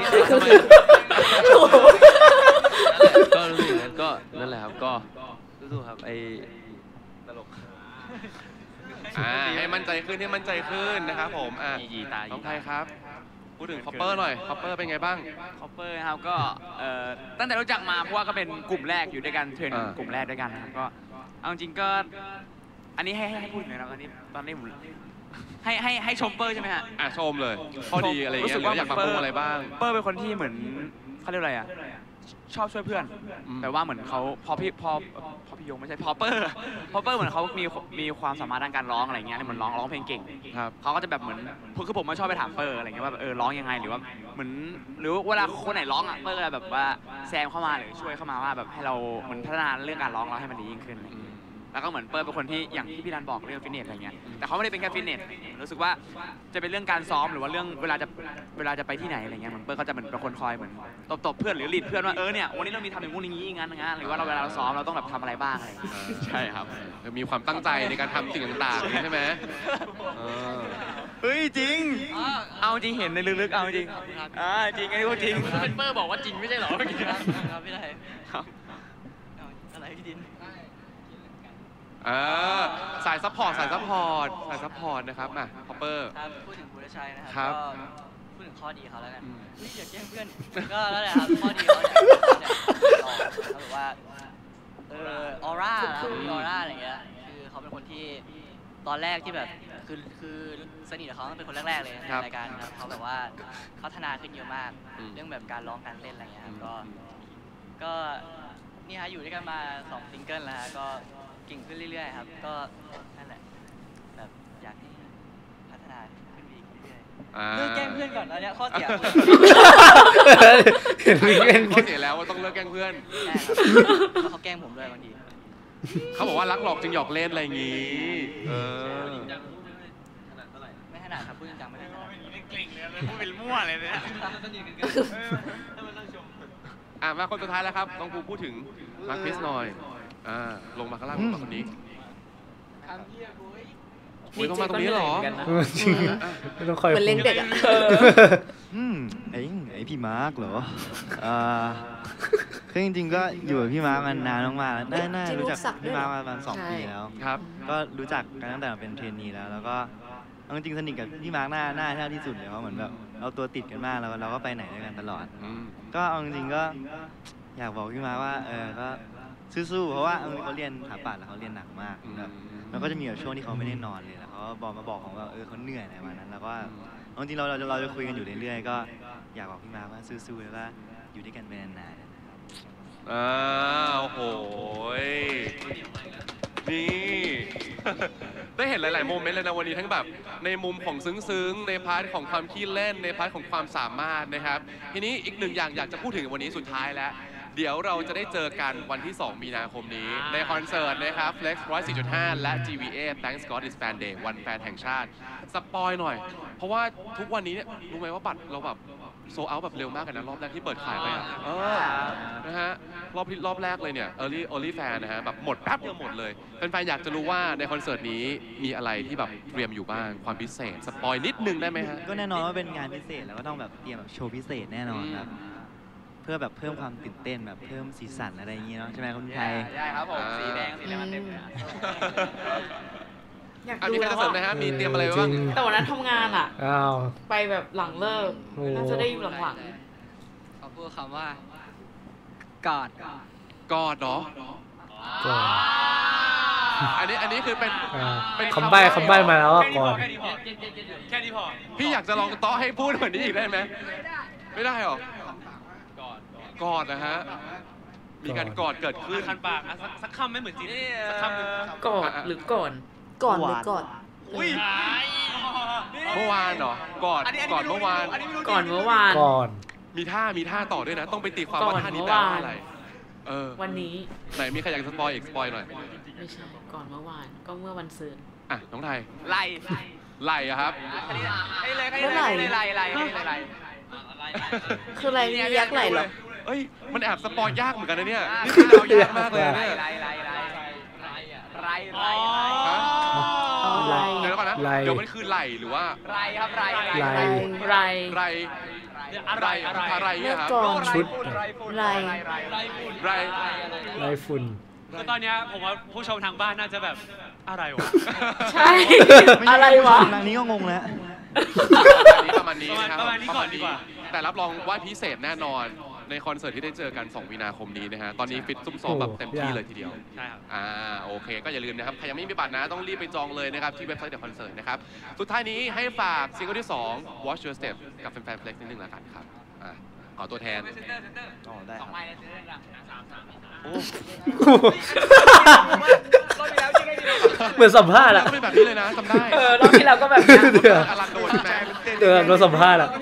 ก็รู้สึกนั้นก็นั่นแหละครับก็รู้ครับไอ้ตลกให้มั่นใจขึ้นนะครับผมน้องไทยครับพูดถึงคอปเปอร์หน่อยคอปเปอร์เป็นไงบ้างคอปเปอร์ครับก็ตั้งแต่รู้จักมาเพราะว่าก็เป็นกลุ่มแรกอยู่ด้วยกันเทรนกลุ่มแรกด้วยกันก็เอาจริงก็อันนี้ให้พูดหน่อยนะตอนนี้ผมให้ชมเปอร์ใช่ไหมฮะชมเลยข้อดีอะไรอย่างเงี้ยอยากปรับปรุงอะไรบ้างเปอร์เป็นคนที่เหมือนเขาเรียกอะไรชอบช่วยเพื่อนแต่ว่าเหมือนเขาพอพี่ยงไม่ใช่พอเปอร์เหมือนเขามีความสามารถด้านการร้องอะไรเงี้ยเหมือนร้องเพลงเก่งเขาก็จะแบบเหมือนคือผมมาชอบไปถามเปอร์อะไรเงี้ยว่าร้องยังไงหรือว่าเหมือนหรือเวลาคนไหนร้องอ่ะเปอร์ก็จะแบบว่าแซมเข้ามาหรือช่วยเข้ามาว่าแบบให้เราเหมือนพัฒนาเรื่องการร้องเราให้มันดียิ่งขึ้นแล้วก็เหมือนเปิ้ลเป็นคนที่อย่างที่พี่รันบอกเรื่องฟิตเนสอะไรเงี้ยแต่เขาไม่ได้เป็นแค่ฟิตเนสรู้สึกว่าจะเป็นเรื่องการซ้อมหรือว่าเรื่องเวลาจะไปที่ไหนอะไรเงี้ยเหมือนเปิ้ลเขาจะเป็นคนคอยเหมือนตบเพื่อนหรือลีดเพื่อนว่าเนี่ยวันนี้เรามีทำอย่างงู้นอย่างนี้งั้นหรือว่าเวลาเราซ้อมเราต้องแบบทำอะไรบ้างอะไรใช่ครับมีความตั้งใจในการทำสิ่งต่างๆใช่ไหมเฮ้ยจริงเอาจริงเห็นในลึกๆเอาจริงจริงไอ้พูดจริงเป็นเปิ้ลบอกว่าจริงไม่ใช่หรอเมื่อกี้ครับไม่ได้อะไรพี่ดินสายซัพพอร์ตนะครับมาพอปเปอร์พูดถึงภูริชัยนะครับก็พูดถึงข้อดีเขาแล้วกันอย่าแกล้งเพื่อนก็นั่นแหละครับข้อดีเขาเนี่ยเขาบอกว่าออร่าอะไรเงี้ยคือเขาเป็นคนที่ตอนแรกที่แบบคือสนิทกับเขาเป็นคนแรกๆเลยในรายการครับเขาแบบว่าพัฒนาขึ้นเยอะมากเรื่องแบบการร้องการเต้นอะไรเงี้ยครับก็นี่ฮะอยู่ด้วยกันมา2ซิงเกิลแล้วฮะก็เก่งขึ้นเรื่อยๆครับก็นั่นแหละแบบอยากให้พัฒนาขึ้นอีกเรื่อยๆเลิกแกล้งเพื่อนก่อนแล้วเนี่ยข้อเสียข้อเสียแล้วว่าต้องเลิกแกล้งเพื่อนใช่ครับเขาแกล้งผมด้วยบางทีเขาบอกว่ารักหลอกจึงหยอกเล่นอะไรอย่างงี้ไม่ขนาดครับพูดจริงจังไม่ได้ขนาดเก่งเลยพูดเป็นมั่วเลยเนี่ยมาคนสุดท้ายแล้วครับต้องพูดถึงมาร์คคริสหน่อยลงมาข้างล่างมาคนนี้ต้องมาตรงนี้หรอจริงไม่ต้องคอยเป็นเล่นเด็กอ่ะไอพี่มาร์คเหรอคือจริงๆก็อยู่กับพี่มาร์คมานานมากๆแล้วน่ารู้จักพี่มาร์คมาประมาณ2 ปีแล้วครับก็รู้จักกันตั้งแต่เป็นเทรนนีแล้วก็จริงๆสนิทกับพี่มาร์คหน้าที่สุดเลยเพราะเหมือนแบบเราตัวติดกันมากแล้วเราก็ไปไหนด้วยกันตลอดก็จริงๆก็อยากบอกพี่มาร์คว่าก็สู้ๆเพราะว่าเขาเรียนสถาปัตย์แล้วเขาเรียนหนักมากแล้วก็จะมีแบบช่วงที่เขาไม่ได้นอนเลยแล้วเขาบอกของว่าเขาเหนื่อยในวันนั้นแล้วก็จริงๆเราจะคุยกันอยู่เรื่อยๆก็อยากบอกพี่มาร์คว่าสู้ๆแล้วก็อยู่ด้วยกันไปนานๆโอ้โหนี่ได้เห็นหลายๆโมเมนต์เลยนะวันนี้ทั้งแบบในมุมของซึ้งๆในพาร์ทของความขี้เล่นในพาร์ทของความสามารถนะครับทีนี้อีกหนึ่งอย่างอยากจะพูดถึงวันนี้สุดท้ายแล้วเดี๋ยวเราจะได้เจอกันวันที่2 มีนาคมนี้ในคอนเสิร์ตนะครับ Flex 104.5 และ GVA Thanks God It's Fan Day วันแฟนแห่งชาติสปอยหน่อยเพราะว่าทุกวันนี้เนี่ยรู้ไหมว่าบัตรเราแบบโซลเอาท์แบบเร็วมากกันนะรอบแรกที่เปิดขายไปนะฮะรอบแรกเลยเนี่ย early fan นะฮะแบบหมดแป๊บเดียวหมดเลยแฟนๆอยากจะรู้ว่าในคอนเสิร์ตนี้มีอะไรที่แบบเตรียมอยู่บ้างความพิเศษสปอยนิดนึงได้ไหมฮะก็แน่นอนว่าเป็นงานพิเศษแล้วก็ต้องแบบเตรียมแบบโชว์พิเศษแน่นอนครับเพื่อแบบเพิ่มความตื่นเต้นแบบเพิ่มสีสันอะไรอย่างงี้เนาะใช่ไหมคุณไทยใช่ครับผมสีแดงมันเต็มเลยมีใครจะเสริมไหมฮะมีเตรียมอะไรบ้างแต่วันนั้นทำงานอ่ะไปแบบหลังเลิกน่าจะได้อยู่หลังๆเขาพูดคำว่ากอดเนาะอันนี้คือเป็นคำใบ้มาแล้วก่อนแค่นี้พอพี่อยากจะลองโต๊ะให้พูดเหมือนนี้อีกได้ไหมไม่ได้หรอกอดนะฮะมีการกอดเกิดขึ้นคันปากสักคำไม่เหมือนจริงสักคำนึงกอดหรือก่อนหรือกอดเมื่อวานเหรอก่อนเมื่อวานก่อนเมื่อวานมีท่าต่อด้วยนะต้องไปตีความว่าท่านี้แปลว่าอะไรวันนี้ไหนมีใครอยากสปอยอีกสปอยหน่อยไม่ใช่ก่อนเมื่อวานก็เมื่อวันศุกร์น้องไทยไล่อะครับคืออะไรมียักษ์ไหลหรอมันแอบสปอยยากเหมือนกันนะเนี่ยนี่คือเรายากมากเลยเนี่ยเดี๋ยวก่อนนะเดี๋ยวมันคือไหลหรือว่าไรครับไรอะไรเนี่ยครับชุดไรฝุ่นก็ตอนนี้ผมว่าผู้ชมทางบ้านน่าจะแบบอะไรวะใช่อะไรวะทางนี้ก็งงแล้วประมาณนี้ครับประมาณนี้ก่อนดีกว่าแต่รับรองว่าพิเศษแน่นอนในคอนเสิร์ตที่ได้เจอกัน2 มีนาคมนี้นะฮะตอนนี้ฟิตซุ่มซ้อมแบบเต็มที่เลยทีเดียวใช่ครับโอเคก็อย่าลืมนะครับใครยังไม่มีบัตรนะต้องรีบไปจองเลยนะครับที่เว็บไซต์เดอะคอนเสิร์ตนะครับสุดท้ายนี้ให้ฝากซิงเกิลที่2 Watch Your Step กับแฟนๆ Flex นิดนึงละกันครับาตัวแทนอ๋อได้ครับโอ้เหมือนสัมภาษณ์อะก็เป็นแบบนี้เลยนะจำได้รอบที่แล้วก็แบบนี้อลันโดนใช่ไหมเราสัมภาษณ์อะ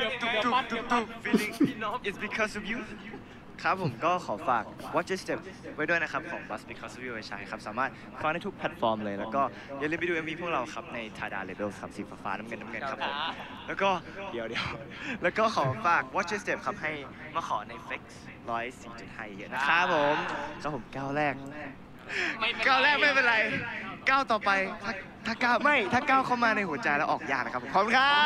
It's because of you ครับผมก็ขอฝาก Watch Your Step ไว้ด้วยนะครับของ Bus Because of You ใช่ครับสามารถฟังได้ทุกแพลตฟอร์มเลยแล้วก็อย่าลืมไปดู MV พวกเราครับใน Tada Labels ครับสีฟ้าน้ำเงินครับผมแล้วก็เดี๋ยวแล้วก็ขอฝาก Watch Your Step ครับให้มาขอใน Flex 104.5เยอะนะครับผมครับผมก้าวแรกไม่เป็นไรก้าวต่อไปถ้าก้าวเข้ามาในหัวใจแล้วออกยากนะครับขอบคุณครับ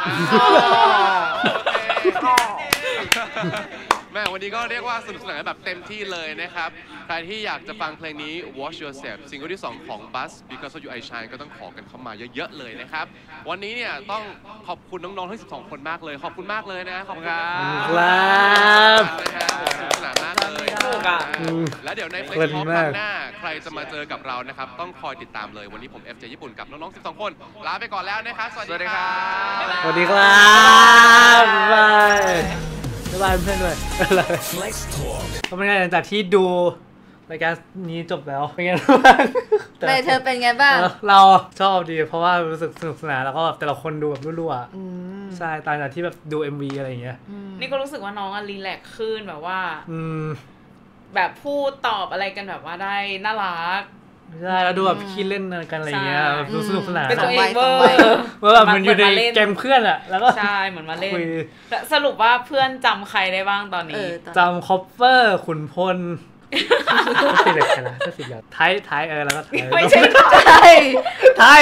แม่วันนี้ก็เรียกว่าสนุกสนานแบบเต็มที่เลยนะครับใครที่อยากจะฟังเพลงนี้ Watch Yourself ซิงเกิลที่ 2 ของ Bus Because of You I Shine ก็ต้องขอกันเข้ามาเยอะๆเลยนะครับวันนี้เนี่ยต้องขอบคุณน้องๆทั้ง12 คนมากเลยขอบคุณมากเลยนะขอบคุณครับสนุกสนานมากเลยและเดี๋ยวในเพลงท็อปครั้งหน้าใครจะมาเจอกับเรานะครับต้องคอยติดตามเลยวันนี้ผม FJ ญี่ปุ่นกับน้องๆ12 คนลาไปก่อนแล้วนะครับสวัสดีครับสวัสดีครับบ๊ายบายเพื่อนด้วยก็เป็นไงหลังจากที่ดูรายการนี้จบแล้วเป็นไงบ้างเธอเป็นไงบ้างเราชอบดีเพราะว่ารู้สึกสนุกสนานแล้วก็แต่ละคนดูแบบรั่วๆใช่ต่างจากที่แบบดู MV อะไรอย่างเงี้ยนี่ก็รู้สึกว่าน้องรีแลกซ์ขึ้นแบบว่าแบบพูดตอบอะไรกันแบบว่าได้น่ารักใช่แล้วดูแบบคิดเล่นกันอะไรเงี้ยดูสนุกสนานเป็นตัวเองเวอร์แบบมันอยู่ในแกงเพื่อนอะแล้วก็ใช่เหมือนมาเล่นสรุปว่าเพื่อนจำใครได้บ้างตอนนี้จำคอปเปอร์ขุนพลก็สิเด็กนะก็สิเด็กไทยแล้วก็ไม่ใช่ไท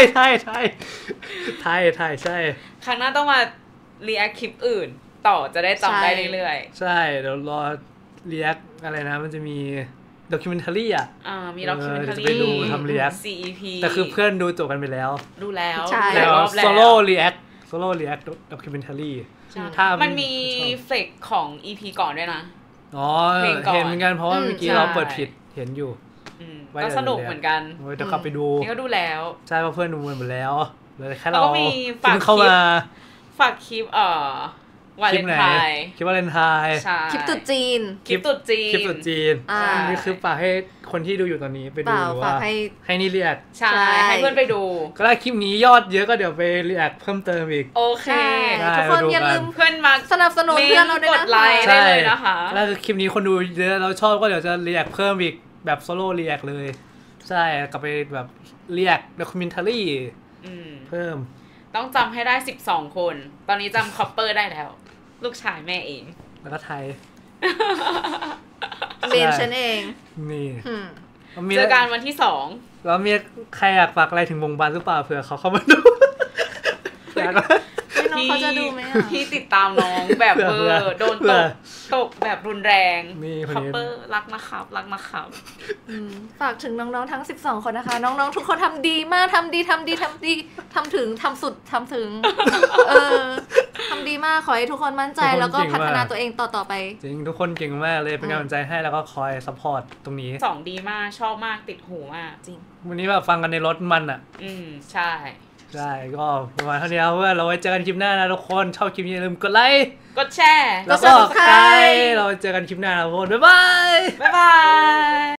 ยใช่ครั้งหน้าต้องมารีแอคคลิปอื่นต่อจะได้จำได้เรื่อยๆใช่เดี๋ยวรอรีแอคอะไรนะมันจะมีด็อกิวเมนทารี่มีด็อกิวเมนทารี่ไปดูทำรีแอค CEP แต่คือเพื่อนดูจบกันไปแล้วดูแล้วแล้วโซโล่รีแอคด็อกิวเมนทารี่มันมีเฟกของ EP ก่อนด้วยนะเห็นเหมือนกันเพราะว่าเมื่อกี้เราเปิดผิดเห็นอยู่ก็สนุกเหมือนกันเดี๋ยวกลับไปดูนี่ก็ดูแล้วใช่เพราะเพื่อนดูหมดแล้วเลยแค่เราก็มีฝากคลิปวาเลนไทน์คลิปวาเลนไทน์คลิปตุ๊ดจีนนี่คือฝากให้คนที่ดูอยู่ตอนนี้ไปดูว่าให้นี่เรียกใช่ให้เพื่อนไปดูก็ได้คลิปนี้ยอดเยอะก็เดี๋ยวไปเรียกเพิ่มเติมอีกโอเคทุกคนอย่าลืมเพื่อนมาสนับสนุนเพื่อนเราด้วยนะกดไลค์ได้เลยนะคะแล้วคลิปนี้คนดูเยอะเราชอบก็เดี๋ยวจะเรียกเพิ่มอีกแบบโซโล่เรียกเลยใช่กลับไปแบบเรียกด็อกิวเมนทารี่เพิ่มต้องจำให้ได้12คนตอนนี้จำคอปเปอร์ได้แล้วลูกชายแม่เองแล้วก็ไทยเมนฉันเองนี่เจอกันวันที่2 แล้วมีใครอยากฝากอะไรถึงวงบันหรือเปล่าเผื่อเขาเข้ามาดูน้องเขาจะดูไหมพี่ติดตามน้องแบบโดนตกแบบรุนแรงคอปเปอร์รักนะครับฝากถึงน้องๆทั้ง12คนนะคะน้องๆทุกคนทำดีมากทำดีทำถึงทำสุดทำถึงทำดีมากขอให้ทุกคนมั่นใจแล้วก็พัฒนาตัวเองต่อไปจริงทุกคนเก่งมากเลยเป็นกำลังใจให้แล้วก็คอยซัพพอร์ตตรงนี้ 2ดีมากชอบมากติดหูมากจริงวันนี้แบบฟังกันในรถมันใช่ก็ประมาณเท่านี้เพื่อนเราไว้เจอกันคลิปหน้านะทุกคนชอบคลิปนี้อย่าลืมกดไลค์กดแชร์แล้วก็ Subscribe เราไว้เจอกันคลิปหน้าทุกคนบ๊ายบาย